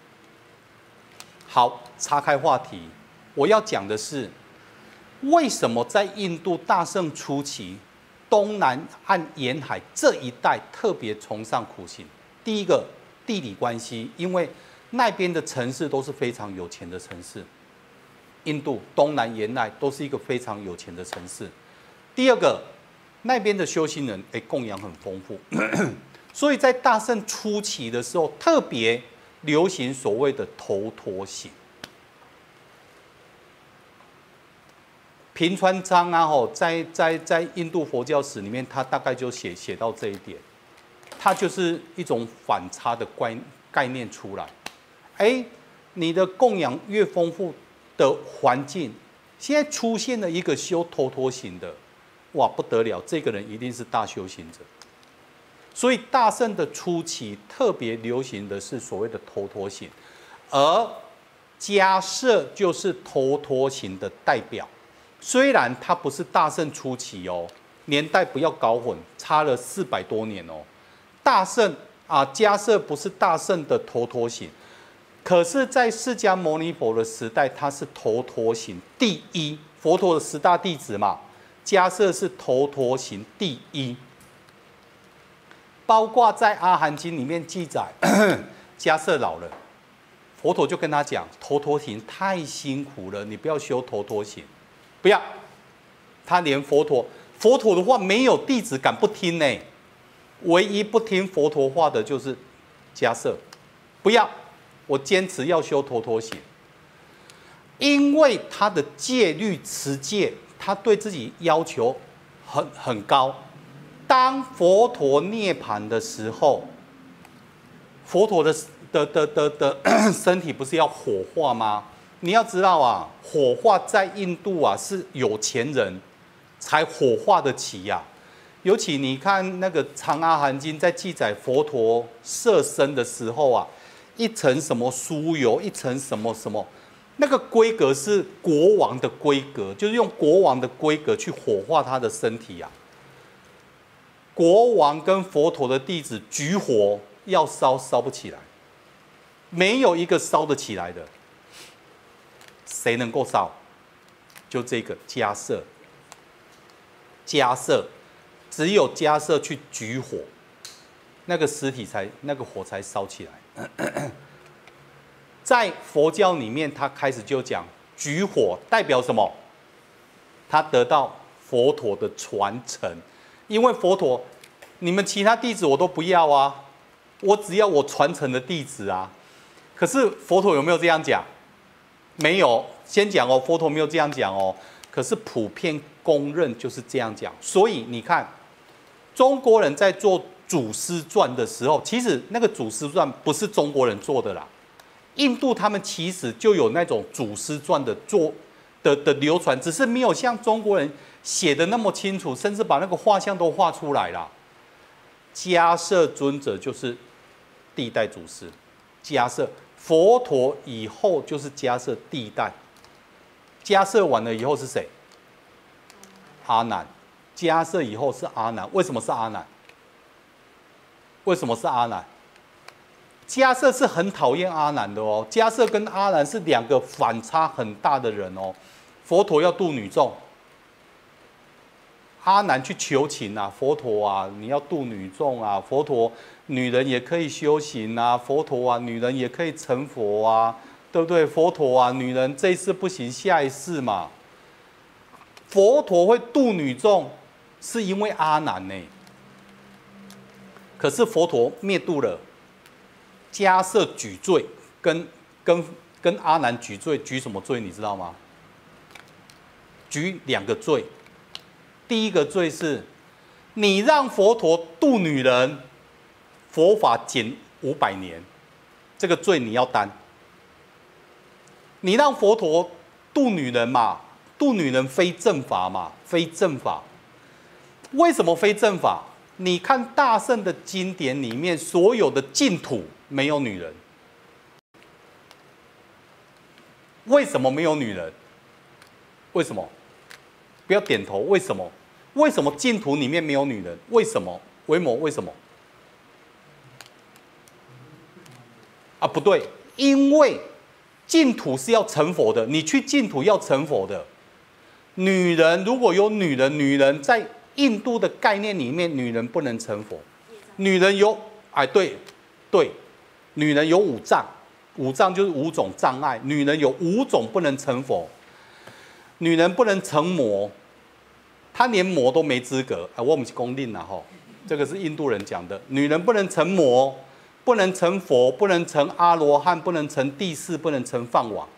好，岔开话题，我要讲的是，为什么在印度大盛初期，东南岸沿海这一带特别崇尚苦行？第一个，地理关系，因为那边的城市都是非常有钱的城市。印度东南沿岸都是一个非常有钱的城市。第二个，那边的修行人供养很丰富，所以在大盛初期的时候，特别流行所谓的头陀行。平川章啊，在印度佛教史里面，他大概就写到这一点，它就是一种反差的概念出来。你的供养越丰富的环境，现在出现了一个修头陀行的，哇，不得了，这个人一定是大修行者。所以大盛的初期特别流行的是所谓的头陀行，而迦摄就是头陀行的代表。虽然它不是大盛初期哦，年代不要搞混，差了400多年哦。大盛啊，迦摄不是大盛的头陀行。可是，在释迦牟尼佛的时代，他是头陀行第一，佛陀的10大弟子嘛，迦摄是头陀行第一。包括在《阿含经》里面记载，迦摄老了，佛陀就跟他讲，头陀行太辛苦了，你不要修头陀行，不要。他连佛陀的话，没有弟子敢不听呢。 唯一不听佛陀话的就是迦叶，不要，我坚持要修陀陀行，因为他的戒律持戒，他对自己要求很高。当佛陀涅槃的时候，佛陀的身体不是要火化吗？你要知道啊，火化在印度啊是有钱人才火化得起呀、尤其你看那个《长阿含经》在记载佛陀摄身的时候啊，一层什么酥油，一层什么什么，那个规格是国王的规格，就是用国王的规格去火化他的身体啊。国王跟佛陀的弟子举火要烧不起来，没有一个烧得起来的。谁能够烧？就这个迦叶，迦叶只有迦叶去举火，那个尸体那个火才烧起来。在佛教里面，他开始就讲举火代表什么？他得到佛陀的传承，因为佛陀，你们其他弟子我都不要啊，我只要我传承的弟子啊。可是佛陀有没有这样讲？没有，先讲哦，佛陀没有这样讲哦。可是普遍公认就是这样讲，所以你看，中国人在做祖师传的时候，其实那个祖师传不是中国人做的啦，印度他们其实就有那种祖师传的流传，只是没有像中国人写的那么清楚，甚至把那个画像都画出来了。迦叶尊者就是第一代祖师，迦叶佛陀以后就是迦叶第一代，迦叶完了以后是谁？阿难。迦叶以后是阿难，为什么是阿难？为什么是阿难？迦叶是很讨厌阿难的哦，迦叶跟阿难是两个反差很大的人哦。佛陀要度女众，阿难去求情啊，佛陀啊，你要度女众啊，佛陀，女人也可以修行啊，佛陀啊，女人也可以成佛啊，对不对？佛陀啊，女人这一世不行，下一世嘛。佛陀会度女众，是因为阿难呢。可是佛陀灭度了，迦叶举罪，跟阿难举罪，举什么罪？你知道吗？举两个罪。第一个罪是，你让佛陀度女人，佛法减500年，这个罪你要担。你让佛陀度女人嘛，度女人非正法嘛，非正法。为什么非正法？你看大乘的经典里面，所有的净土没有女人。为什么没有女人？为什么？不要点头。为什么？为什么净土里面没有女人？为什么？为什么？啊，不对，因为净土是要成佛的，你去净土要成佛的。女人如果有女人在印度的概念里面，女人不能成佛。女人有，对，女人有5障，5障就是5种障碍，女人有5种不能成佛。女人不能成魔，她连魔都没资格。我们是公定了哈，这个是印度人讲的。女人不能成魔，不能成佛，不能成阿罗汉，不能成第四，不能成梵网。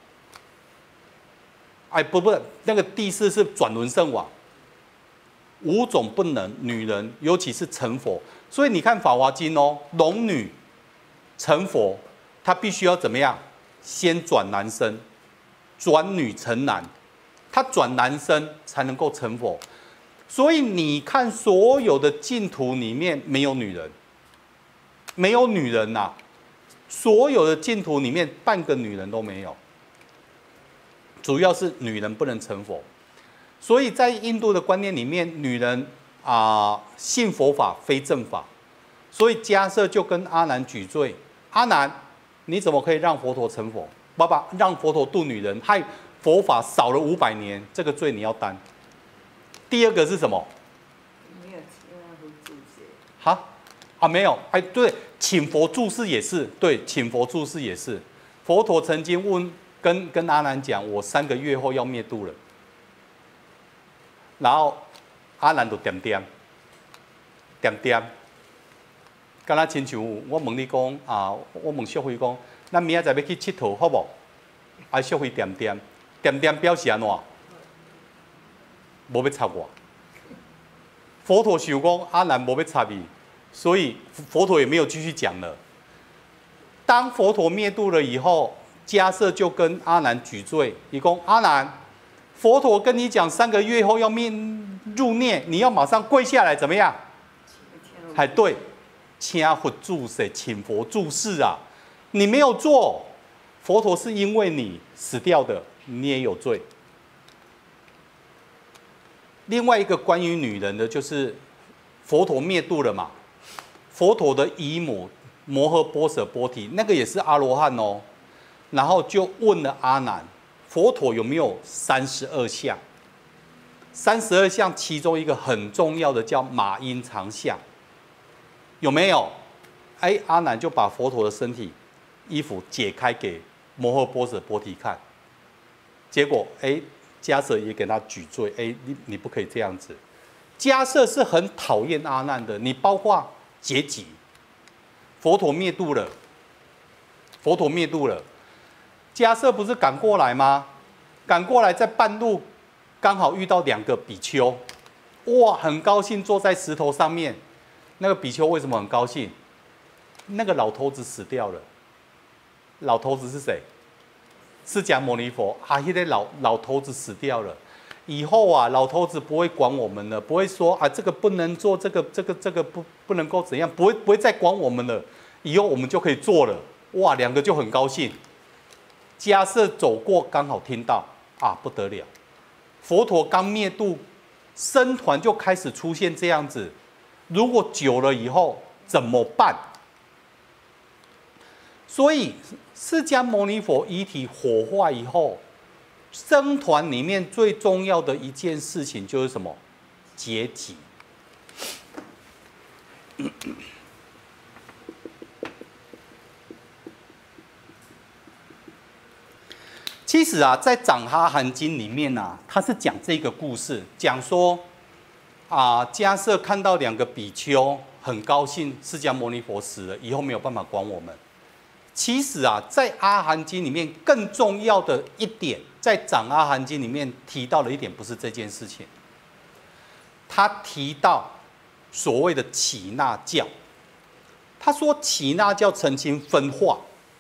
不，那个第四是转轮圣王。5种不能，女人尤其是成佛。所以你看《法华经》哦，龙女成佛，她必须要怎么样？先转男生，转女成男。他转男生才能够成佛，所以你看所有的净土里面没有女人，没有女人呐、所有的净土里面半个女人都没有，主要是女人不能成佛，所以在印度的观念里面，女人信佛法非正法，所以迦叶就跟阿难举罪，阿难，你怎么可以让佛陀成佛？爸爸让佛陀度女人，害佛法少了500年，这个罪你要担。第二个是什么？ 没有请佛注释。 哈？没有。对，请佛注释也是。对，请佛注释也是。佛陀曾经问跟阿难讲，我3个月后要灭度了。然后阿难就点点。 敢若亲像我问你讲啊，我问淑慧讲，咱明仔载要去佚佗好无？啊，淑慧点点，点点表示安怎？无要插我。佛陀想讲阿难无要插伊，所以佛陀也没有继续讲了。当佛陀灭度了以后，迦叶就跟阿难举罪，伊讲阿难，佛陀跟你讲3个月后要入涅，你要马上跪下来，怎么样？还对，请佛注释，请佛注释啊！你没有做，佛陀是因为你死掉的，你也有罪。另外一个关于女人的，就是佛陀灭度了嘛，佛陀的姨母摩诃波舍波提，那个也是阿罗汉哦，然后就问了阿难，佛陀有没有32相？32相其中一个很重要的叫马音长相。有没有？哎，阿难就把佛陀的身体衣服解开给摩诃波舍波提看，结果哎，迦叶也给他举罪，哎，你不可以这样子。迦叶是很讨厌阿难的，你包括劫己，佛陀灭度了，佛陀灭度了，迦叶不是赶过来吗？赶过来在半路刚好遇到2个比丘，哇，很高兴坐在石头上面。那个比丘为什么很高兴？那个老头子死掉了。老头子是谁？释迦牟尼佛啊！那个老头子死掉了，以后啊，老头子不会管我们了，不会说啊这个不能做，这个不能够怎样，不会再管我们了。以后我们就可以做了。哇，2个就很高兴。迦叶走过，刚好听到啊，不得了！佛陀刚灭度，僧团就开始出现这样子。如果久了以后怎么办？所以释迦牟尼佛遗体火化以后，僧团里面最重要的一件事情就是什么？结己。其实啊，在《掌阿含经》里面啊，它是讲这个故事，讲说。迦叶看到2个比丘，很高兴释迦牟尼佛死了，以后没有办法管我们。其实啊，在阿含经里面更重要的一点，在掌阿含经里面提到的一点，不是这件事情。他提到所谓的耆那教，他说耆那教曾经分化。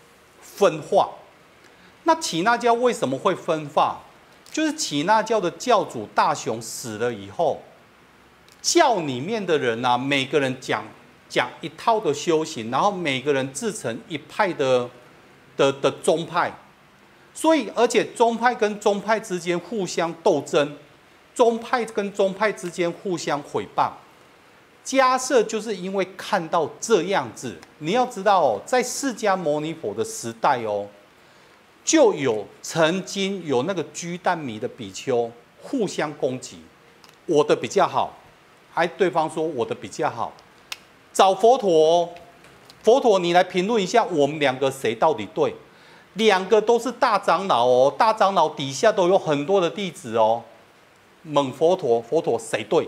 那耆那教为什么会分化？就是耆那教的教主大雄死了以后。教里面的人啊，每个人讲一套的修行，然后每个人自成一派的宗派，所以而且宗派跟宗派之间互相斗争，宗派跟宗派之间互相毁谤。迦叶就是因为看到这样子，你要知道哦，在释迦牟尼佛的时代哦，就曾经有那个居但弥的比丘互相攻击，我的比较好。还对方说我的比较好，找佛陀哦，佛陀你来评论一下，我们2个谁到底对？2个都是大长老哦，大长老底下都有很多的弟子哦。问佛陀，佛陀谁对？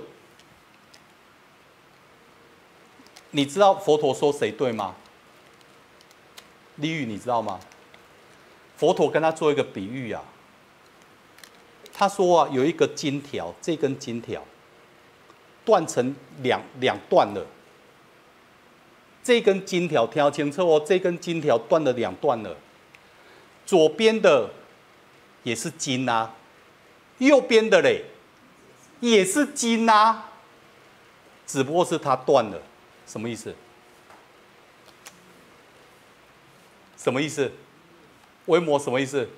你知道佛陀说谁对吗？利欲你知道吗？佛陀跟他做一个比喻啊，他说啊，有一个金条，这根金条。断成两段了，这根金条听清楚哦，这根金条断了2段了。左边的也是金啊，右边的嘞也是金啊，只不过是它断了，什么意思？什么意思？维摩什么意思？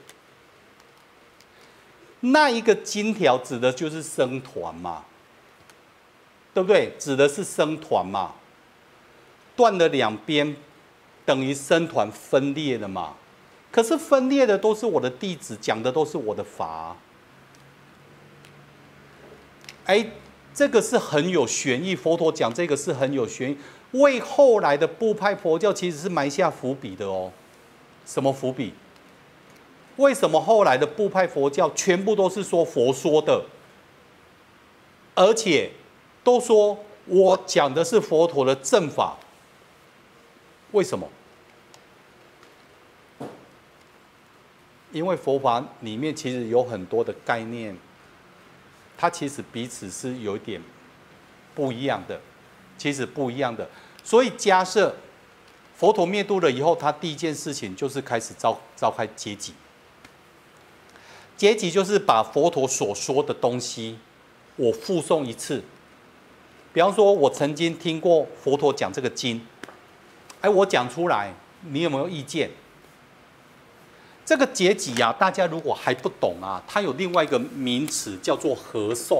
那一个金条指的就是僧团嘛。对不对？指的是僧团嘛，断了2边，等于僧团分裂了嘛。可是分裂的都是我的弟子，讲的都是我的法。哎，这个是很有玄义。佛陀讲这个是很有玄义，为后来的部派佛教其实是埋下伏笔的哦。什么伏笔？为什么后来的部派佛教全部都是说佛说的，而且都说我讲的是佛陀的正法， 为什么？因为佛法里面其实有很多的概念，它其实彼此是有一点不一样的，其实不一样的。所以假设佛陀灭度了以后，他第一件事情就是开始召开结集。结集就是把佛陀所说的东西，我复诵一次。比方说，我曾经听过佛陀讲这个经，哎，我讲出来，你有没有意见？这个结集啊，大家如果还不懂啊，它有另外一个名词叫做合诵。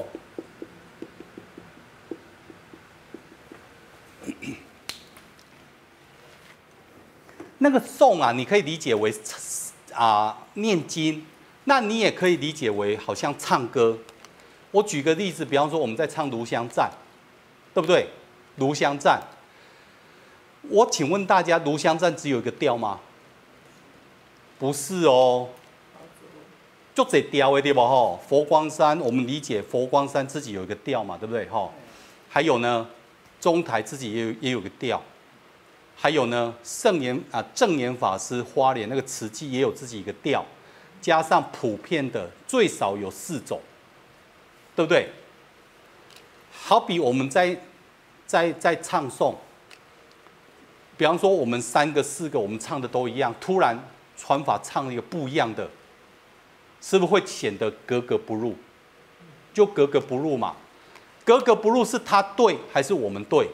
那个诵啊，你可以理解为念经，那你也可以理解为好像唱歌。我举个例子，比方说我们在唱《炉香赞》，对不对？《炉香赞》，我请问大家，《炉香赞》只有一个调吗？不是哦，就这调的对不吼？佛光山，我们理解佛光山自己有一个调嘛，对不对吼？还有呢，中台自己也有个调，还有呢，正言法师花莲那个慈济也有自己一个调，加上普遍的最少有4种，对不对？好比我们在唱诵，比方说我们3个4个我们唱的都一样，突然传法唱一个不一样的，是不是会显得格格不入？就格格不入嘛。格格不入是他对还是我们对？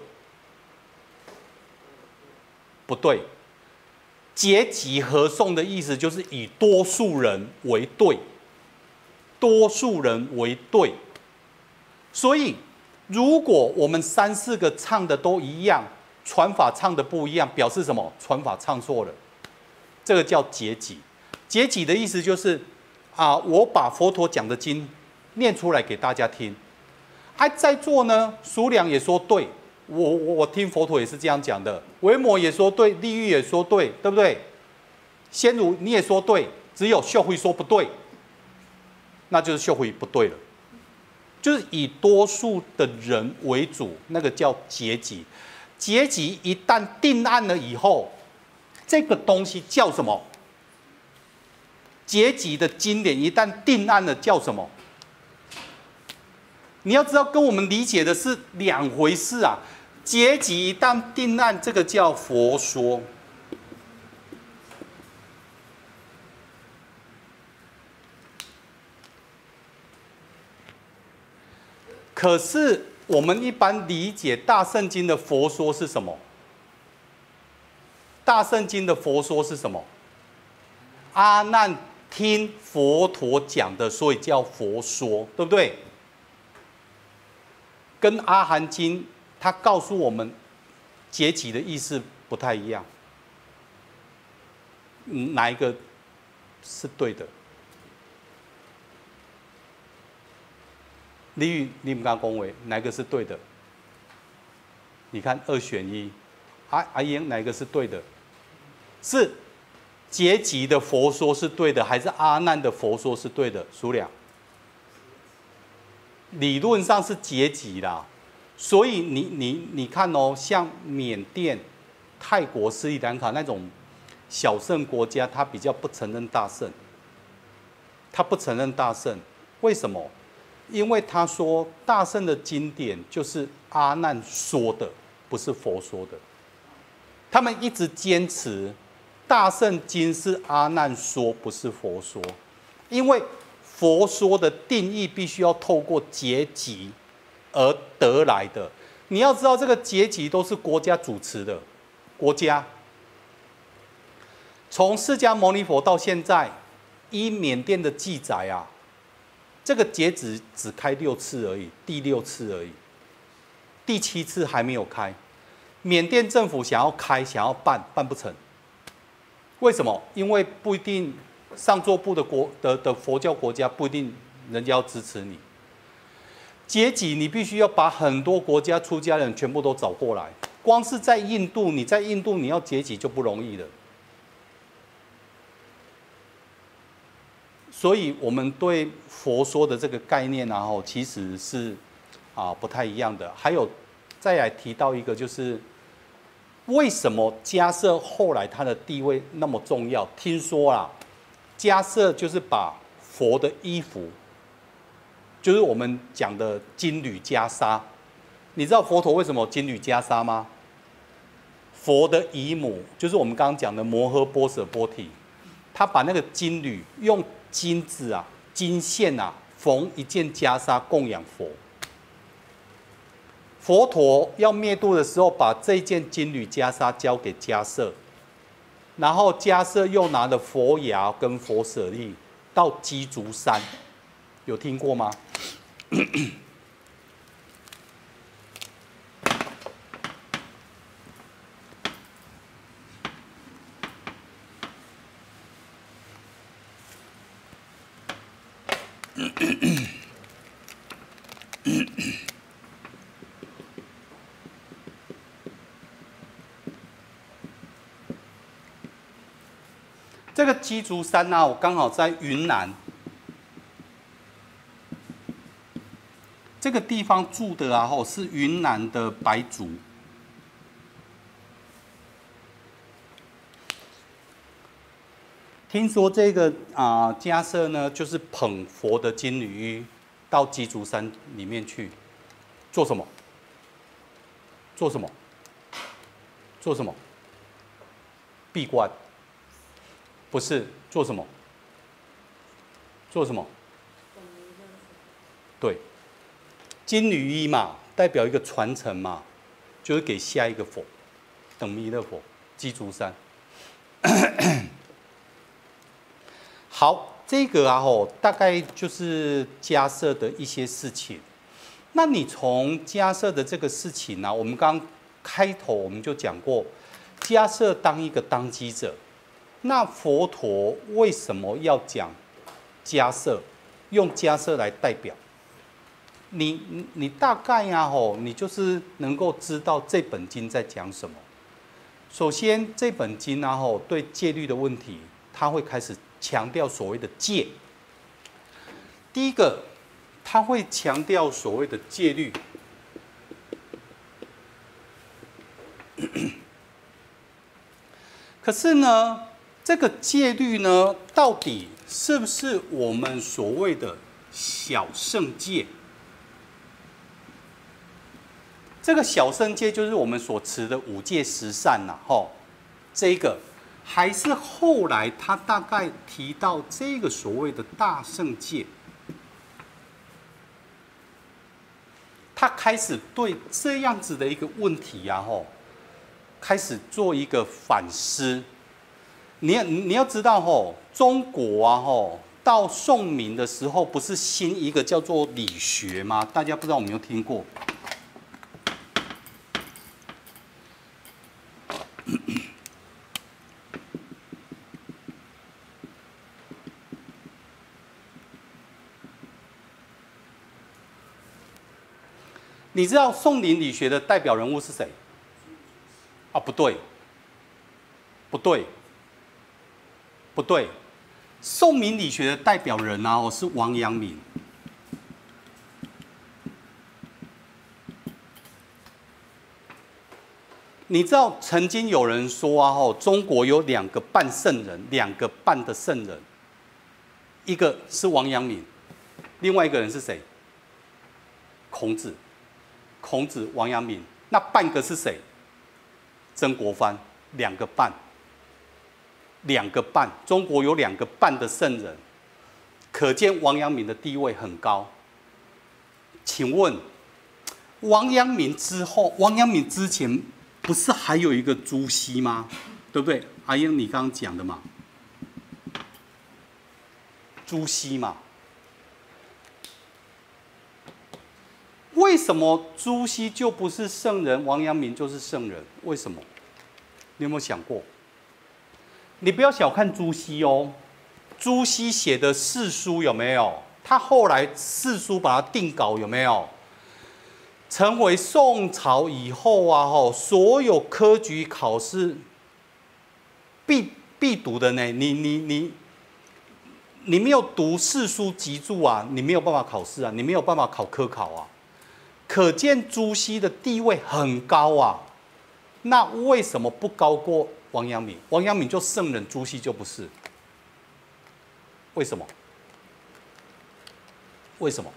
不对。结集合诵的意思就是以多数人为对，多数人为对。所以，如果我们3、4个唱的都一样，传法唱的不一样，表示什么？传法唱错了。这个叫结集。结集的意思就是我把佛陀讲的经念出来给大家听。在座呢，苏良也说对，我听佛陀也是这样讲的，维摩也说对，利欲也说对，对不对？仙如你也说对，只有秀慧说不对，那就是秀慧不对了。就是以多数的人为主，那个叫结集。结集一旦定案了以后，这个东西叫什么？结集的经典一旦定案了，叫什么？你要知道，跟我们理解的是2回事啊。结集一旦定案，这个叫佛说。可是我们一般理解大圣经的佛说是什么？大圣经的佛说是什么？阿难听佛陀讲的，所以叫佛说，对不对？跟阿含经他告诉我们结集的意思不太一样。哪一个是对的？李宇，你们刚恭维，哪一个是对的？你看2选1，阿英哪一个是对的？是结集的佛说是对的，还是阿难的佛说是对的？数量。理论上是结集啦，所以你看哦，像缅甸、泰国、斯里兰卡那种小乘国家，他比较不承认大乘，他不承认大乘，为什么？因为他说大乘的经典就是阿难说的，不是佛说的。他们一直坚持大乘经是阿难说，不是佛说，因为佛说的定义必须要透过结集而得来的。你要知道，这个结集都是国家主持的，国家。从释迦牟尼佛到现在，依缅甸的记载啊，这个结集只开6次而已，第6次而已，第7次还没有开。缅甸政府想要开，想要办不成。为什么？因为不一定。上座部的佛教国家不一定人家要支持你。结集你必须要把很多国家出家人全部都找过来，光是在印度，你在印度你要结集就不容易了。所以我们对佛说的这个概念其实是不太一样的。还有再来提到一个，就是为什么迦叶后来他的地位那么重要？听说啦，迦叶就是把佛的衣服，就是我们讲的金缕袈裟。你知道佛陀为什么金缕袈裟吗？佛的姨母就是我们刚刚讲的摩诃波舍波提，他把那个金缕用金子啊、金线啊缝一件袈裟供养佛。佛陀要灭度的时候，把这件金缕袈裟交给迦叶，然后迦叶又拿了佛牙跟佛舍利到鸡足山，有听过吗？这个鸡足山呢、我刚好在云南这个地方住的啊，是云南的白族。听说这个迦叶呢，就是捧佛的金缕衣到鸡足山里面去做什么？做什么？做什么？闭关。不是做什么？做什么？对，金缕衣嘛，代表一个传承嘛，就是给下一个佛，等弥勒佛，鸡足山。好，这个啊大概就是迦叶的一些事情。那你从迦叶的这个事情呢、我们刚开头我们就讲过，迦叶当一个当机者。那佛陀为什么要讲迦叶，用迦叶来代表？你大概呀你就是能够知道这本经在讲什么。首先，这本经啊对戒律的问题，它会开始强调所谓的戒。第一个，它会强调所谓的戒律。可是呢，这个戒律呢，到底是不是我们所谓的小乘戒？这个小乘戒就是我们所持的五戒十善呐，这个还是后来他大概提到这个所谓的大乘戒，他开始对这样子的一个问题呀，开始做一个反思。你要知道中国啊到宋明的时候，不是兴一个叫做理学吗？大家不知道有没有听过？你知道宋明理学的代表人物是谁？啊，不对，不对。不对，宋明理学的代表人啊，是王阳明。你知道曾经有人说啊，中国有两个半圣人，两个半的圣人，一个是王阳明，另外一个人是谁？孔子。孔子、王阳明，那半个是谁？曾国藩，两个半。两个半，中国有两个半的圣人，可见王阳明的地位很高。请问，王阳明之后，王阳明之前不是还有一个朱熹吗？对不对？阿英，你刚刚讲的嘛，朱熹嘛。为什么朱熹就不是圣人，王阳明就是圣人？为什么？你有没有想过？你不要小看朱熹哦，朱熹写的四书有没有？他后来四书把它定稿有没有？成为宋朝以后啊，所有科举考试必读的呢。你没有读四书集注啊，你没有办法考试啊，你没有办法考科考啊。可见朱熹的地位很高啊。 那为什么不高过王阳明？王阳明就圣人，朱熹就不是。为什么？为什么？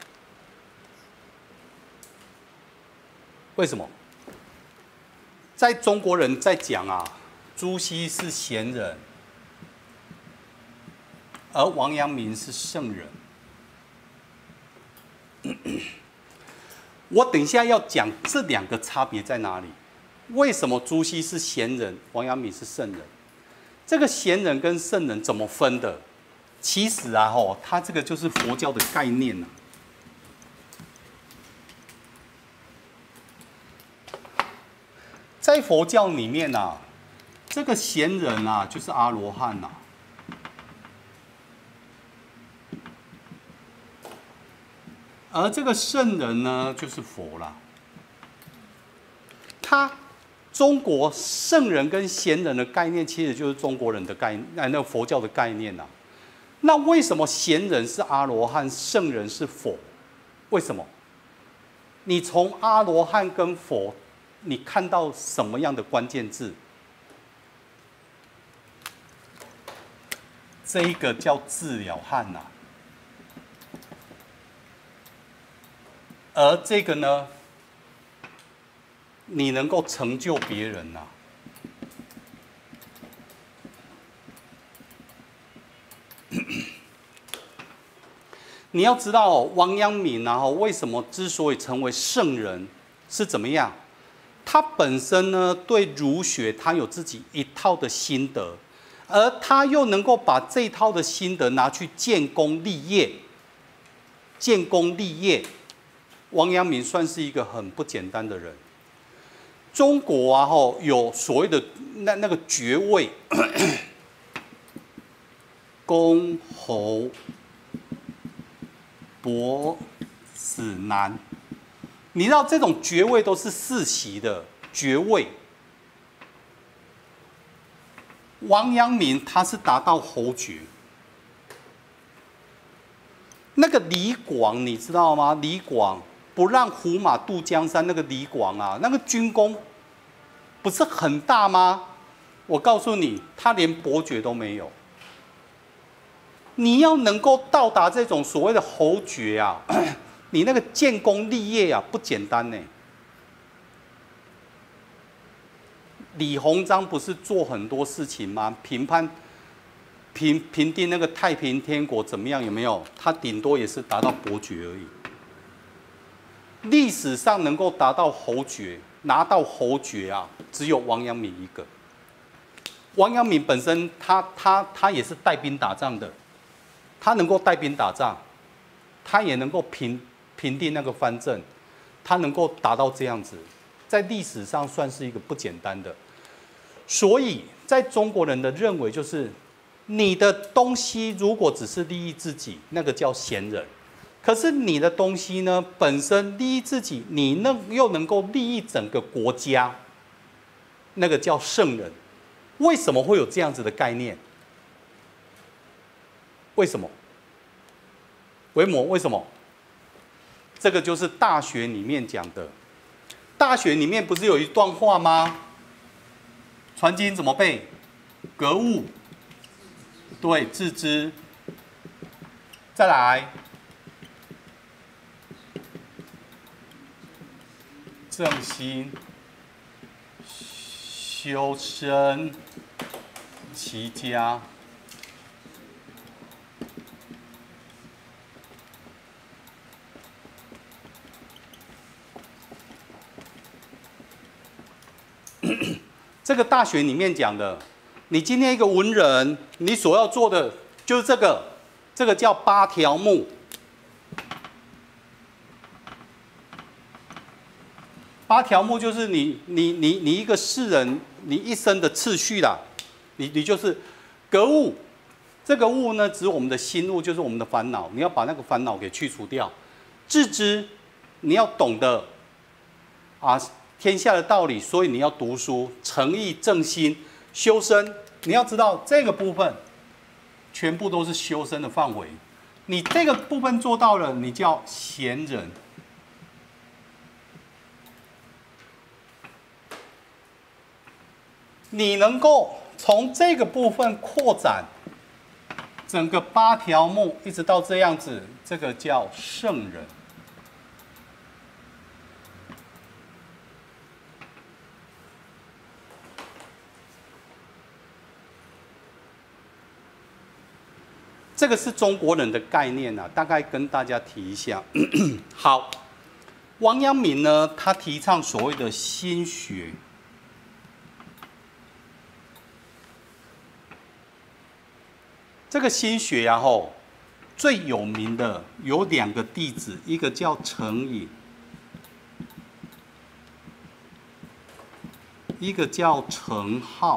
为什么？在中国人在讲啊，朱熹是贤人，而王阳明是圣人。我等一下要讲这两个差别在哪里？为什么朱熹是贤人，王阳明是圣人？这个贤人跟圣人怎么分的？其实啊，它这个就是佛教的概念呐。在佛教里面啊，这个贤人啊，就是阿罗汉呐。而这个圣人呢，就是佛啦。中国圣人跟贤人的概念，其实就是中国人的概念，那个佛教的概念呐。那为什么贤人是阿罗汉，圣人是佛？为什么？你从阿罗汉跟佛，你看到什么样的关键字？这一个叫治疗汉呐。而这个呢，你能够成就别人呐。你要知道王阳明啊，为什么之所以成为圣人，是怎么样？他本身呢，对儒学他有自己一套的心得，而他又能够把这套的心得拿去建功立业。建功立业。王阳明算是一个很不简单的人。中国啊，有所谓的那个爵位，公侯伯子男，你知道这种爵位都是世袭的爵位。王阳明他是达到侯爵。那个李广你知道吗？李广。不让胡马渡江山，那个李广啊，那个军功不是很大吗？我告诉你，他连伯爵都没有。你要能够到达这种所谓的侯爵啊，你那个建功立业啊，不简单呢。李鸿章不是做很多事情吗？平定那个太平天国怎么样？有没有？他顶多也是达到伯爵而已。历史上能够达到侯爵、拿到侯爵啊，只有王阳明一个。王阳明本身他也是带兵打仗的，他能够带兵打仗，他也能够平定那个藩镇，他能够达到这样子，在历史上算是一个不简单的。所以在中国人的认为就是，你的东西如果只是利益自己，那个叫贤人。可是你的东西呢，本身利益自己，你又能够利益整个国家，那个叫圣人。为什么会有这样子的概念？为什么？维摩为什么？这个就是《大学》里面讲的。《大学》里面不是有一段话吗？传经怎么背？格物，对，致知。再来。正心，修身，齐家。这个《大学》里面讲的，你今天一个文人，你所要做的就是这个叫8条目。8条目就是你一个世人，你一生的次序啦。你就是格物，这个物呢，指我们的心物，就是我们的烦恼。你要把那个烦恼给去除掉。致知，你要懂得啊天下的道理，所以你要读书。诚意正心，修身，你要知道这个部分，全部都是修身的范围。你这个部分做到了，你叫贤人。 你能够从这个部分扩展整个8条目，一直到这样子，这个叫圣人。这个是中国人的概念啊，大概跟大家提一下。好，王阳明呢，他提倡所谓的心学。这个心学啊，最有名的有2个弟子，一个叫程颖，一个叫程颢。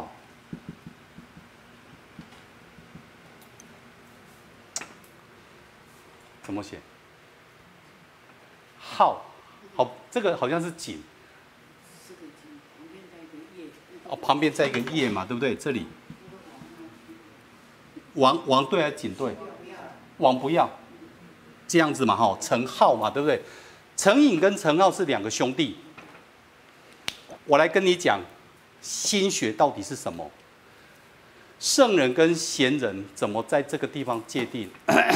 怎么写？颢，好，这个好像是井。哦，旁边再一个叶嘛，对不对？这里。王对还是井对？王不要，这样子嘛，程颢嘛，对不对？程颖跟程颢是2个兄弟。我来跟你讲，心学到底是什么？圣人跟贤人怎么在这个地方界定？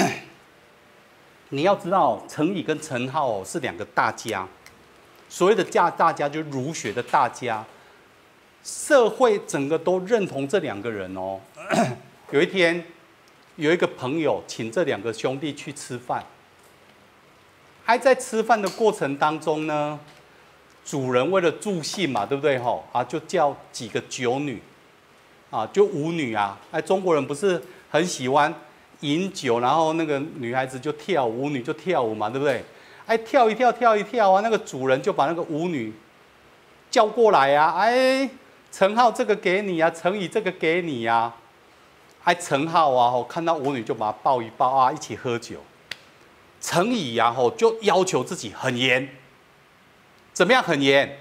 你要知道，程颖跟程颢是2个大家。所谓的大家，就是儒学的大家。社会整个都认同这2个人哦。有一天，有一个朋友请这2个兄弟去吃饭。还在吃饭的过程当中呢，主人为了助兴嘛，对不对就叫几个酒女，就舞女啊。中国人不是很喜欢饮酒，然后那个女孩子就跳舞，舞女就跳舞嘛，对不对？跳一跳啊，那个主人就把那个舞女叫过来啊，程颢这个给你啊，程颖这个给你啊。程颢啊，看到舞女就把她抱一抱啊，一起喝酒。程颖啊，就要求自己很严。怎么样很严？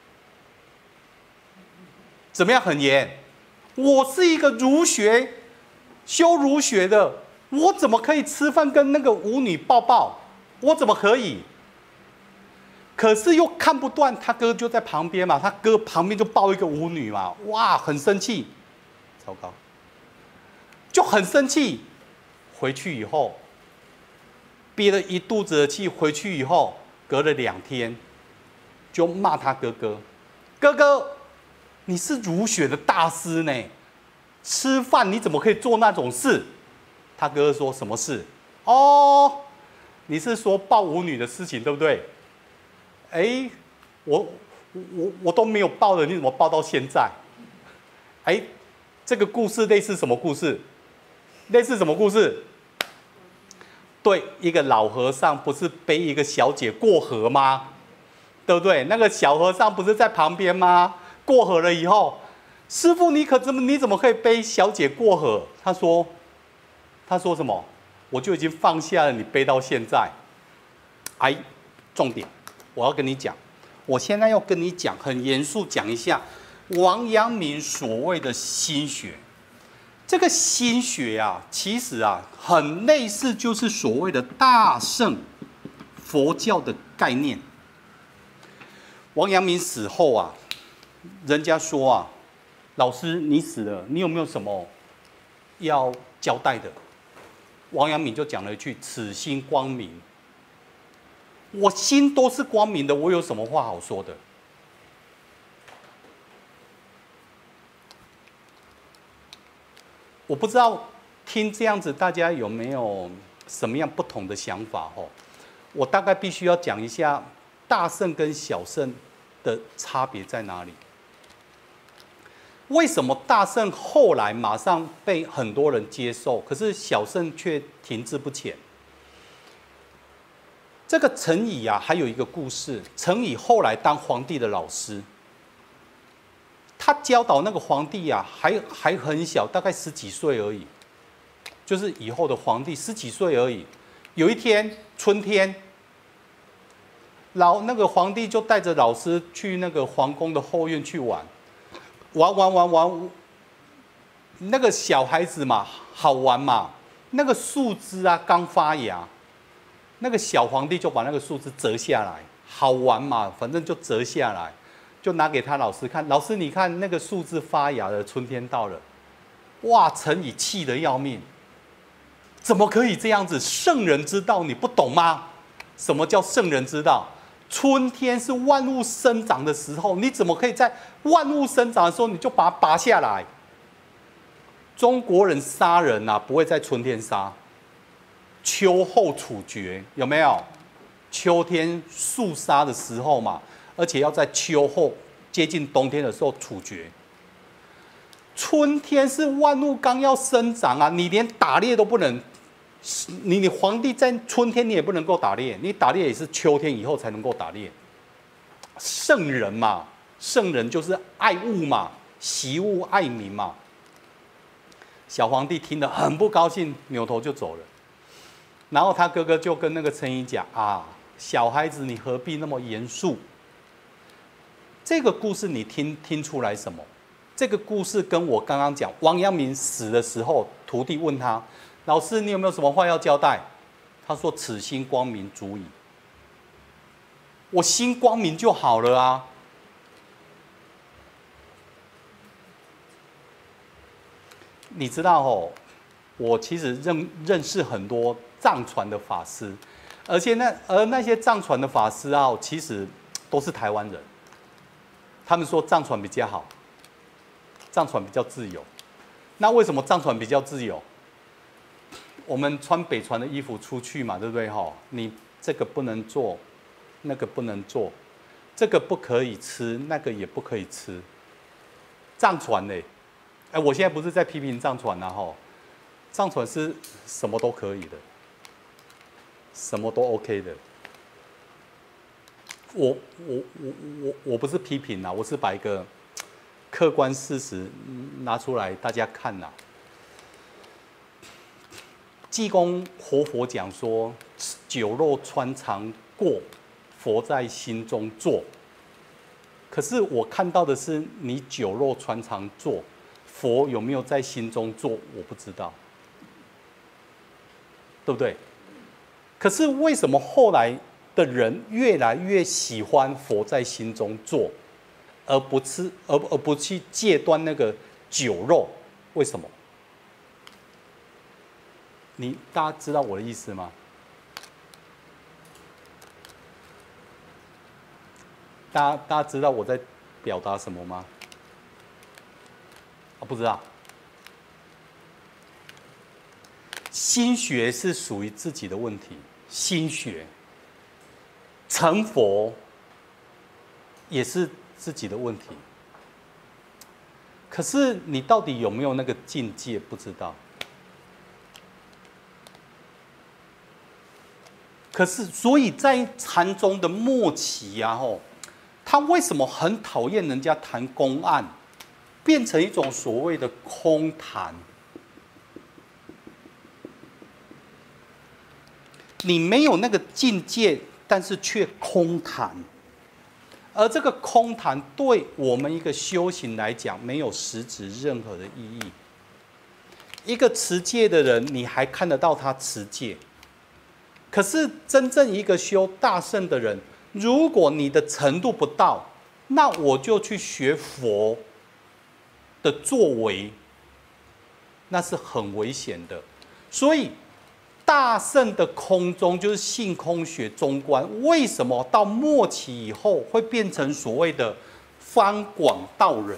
怎么样很严？我是一个儒学、修儒学的，我怎么可以吃饭跟那个舞女抱抱？我怎么可以？可是又看不惯，他哥就在旁边嘛，他哥旁边就抱一个舞女嘛，哇，很生气，糟糕。就很生气，回去以后憋了一肚子的气，回去以后隔了2天，就骂他哥哥：“哥哥，你是儒学的大师呢，吃饭你怎么可以做那种事？”他哥哥说：“什么事？哦，你是说抱舞女的事情，对不对？我都没有抱了，你怎么抱到现在？这个故事类似什么故事？类似什么故事？对，一个老和尚不是背一个小姐过河吗？对不对？那个小和尚不是在旁边吗？过河了以后，师父你怎么可以背小姐过河？他说什么？我就已经放下了你背到现在。重点，我要跟你讲，我现在要跟你讲，很严肃讲一下王阳明所谓的心学。这个心学啊，其实啊，很类似，就是所谓的大乘佛教的概念。王阳明死后啊，人家说啊，老师你死了，你有没有什么要交代的？王阳明就讲了一句：“此心光明。”我心都是光明的，我有什么话好说的？我不知道听这样子，大家有没有什么样不同的想法？我大概必须要讲一下大乘跟小乘的差别在哪里。为什么大乘后来马上被很多人接受，可是小乘却停滞不前？这个程颐啊，还有一个故事。程颐后来当皇帝的老师，他教导那个皇帝啊，还很小，大概10几岁而已，就是以后的皇帝10几岁而已。有一天春天，那个皇帝就带着老师去那个皇宫的后院去玩，那个小孩子嘛，好玩嘛，那个树枝啊刚发芽，那个小皇帝就把那个树枝折下来，好玩嘛，反正就折下来。 就拿给他老师看，老师你看那个树枝发芽了，春天到了。哇，陈乙气得要命，怎么可以这样子？圣人之道你不懂吗？什么叫圣人之道？春天是万物生长的时候，你怎么可以在万物生长的时候你就把它拔下来？中国人杀人啊，不会在春天杀，秋后处决，有没有？秋天肃杀的时候嘛，而且要在秋后接近冬天的时候处决。春天是万物刚要生长啊，你连打猎都不能，你皇帝在春天你也不能够打猎，你打猎也是秋天以后才能够打猎。圣人嘛，圣人就是爱物嘛，惜物爱民嘛。小皇帝听得很不高兴，扭头就走了。然后他哥哥就跟那个陈乙讲啊，小孩子你何必那么严肃？这个故事你听出来什么？这个故事跟我刚刚讲王阳明死的时候，徒弟问他：“老师，你有没有什么话要交代？”他说：“此心光明足矣。我心光明就好了啊。”你知道哦，我其实认识很多藏传的法师，而那些藏传的法师啊，其实都是台湾人。他们说藏传比较好。藏传比较自由，那为什么藏传比较自由？我们穿北传的衣服出去嘛，对不对哈？你这个不能做，那个不能做，这个不可以吃，那个也不可以吃。藏传呢？我现在不是在批评藏传啊哈，藏传是什么都可以的，什么都 OK 的。我不是批评啊，我是把一个客观事实拿出来大家看呐。济公活佛讲说，酒肉穿肠过，佛在心中坐。可是我看到的是，你酒肉穿肠坐，佛有没有在心中坐，我不知道，对不对？可是为什么后来的人越来越喜欢佛在心中坐？而不去戒断那个酒肉，为什么？大家知道我的意思吗？大家知道我在表达什么吗？不知道。心学是属于自己的问题，心学成佛也是自己的问题，可是你到底有没有那个境界，不知道。可是，所以在禅宗的末期啊，他为什么很讨厌人家谈公案，变成一种所谓的空谈？你没有那个境界，但是却空谈。而这个空谈对我们一个修行来讲，没有实质任何的意义。一个持戒的人，你还看得到他持戒，可是真正一个修大乘的人，如果你的程度不到，那我就去学佛的作为，那是很危险的。所以大乘的空宗就是性空学中观，为什么到末期以后会变成所谓的方广道人？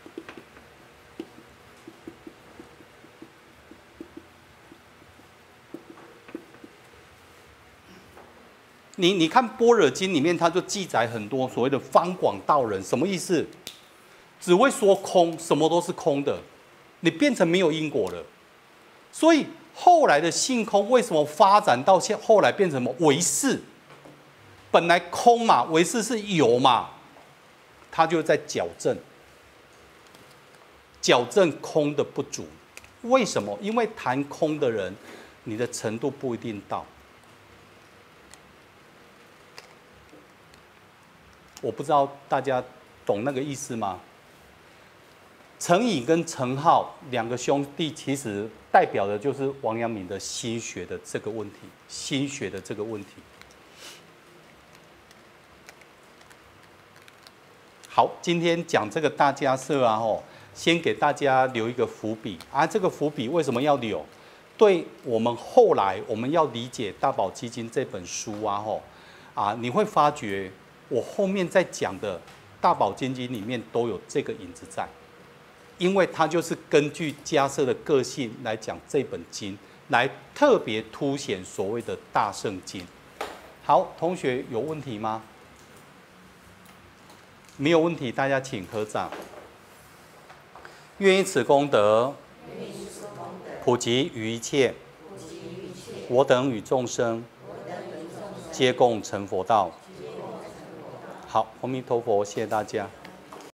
你看《般若经》里面，它就记载很多所谓的方广道人，什么意思？只会说空，什么都是空的，你变成没有因果了。所以后来的性空为什么发展到后来变成什么唯识？本来空嘛，唯识是有嘛，他就在矫正空的不足。为什么？因为谈空的人，你的程度不一定到。我不知道大家懂那个意思吗？陈乙跟陈浩两个兄弟，其实代表的就是王阳明的心学的这个问题，心学的这个问题。 好，今天讲这个大家社啊，先给大家留一个伏笔啊。这个伏笔为什么要留？对我们后来我们要理解大宝基金这本书啊，你会发觉我后面在讲的大宝基金里面都有这个影子在，因为它就是根据家社的个性来讲这本经，来特别凸显所谓的大圣经。好，同学有问题吗？没有问题，大家请合掌。愿以此功德，普及于一切，我等与众生，皆共成佛道。好，阿弥陀佛，谢谢大家。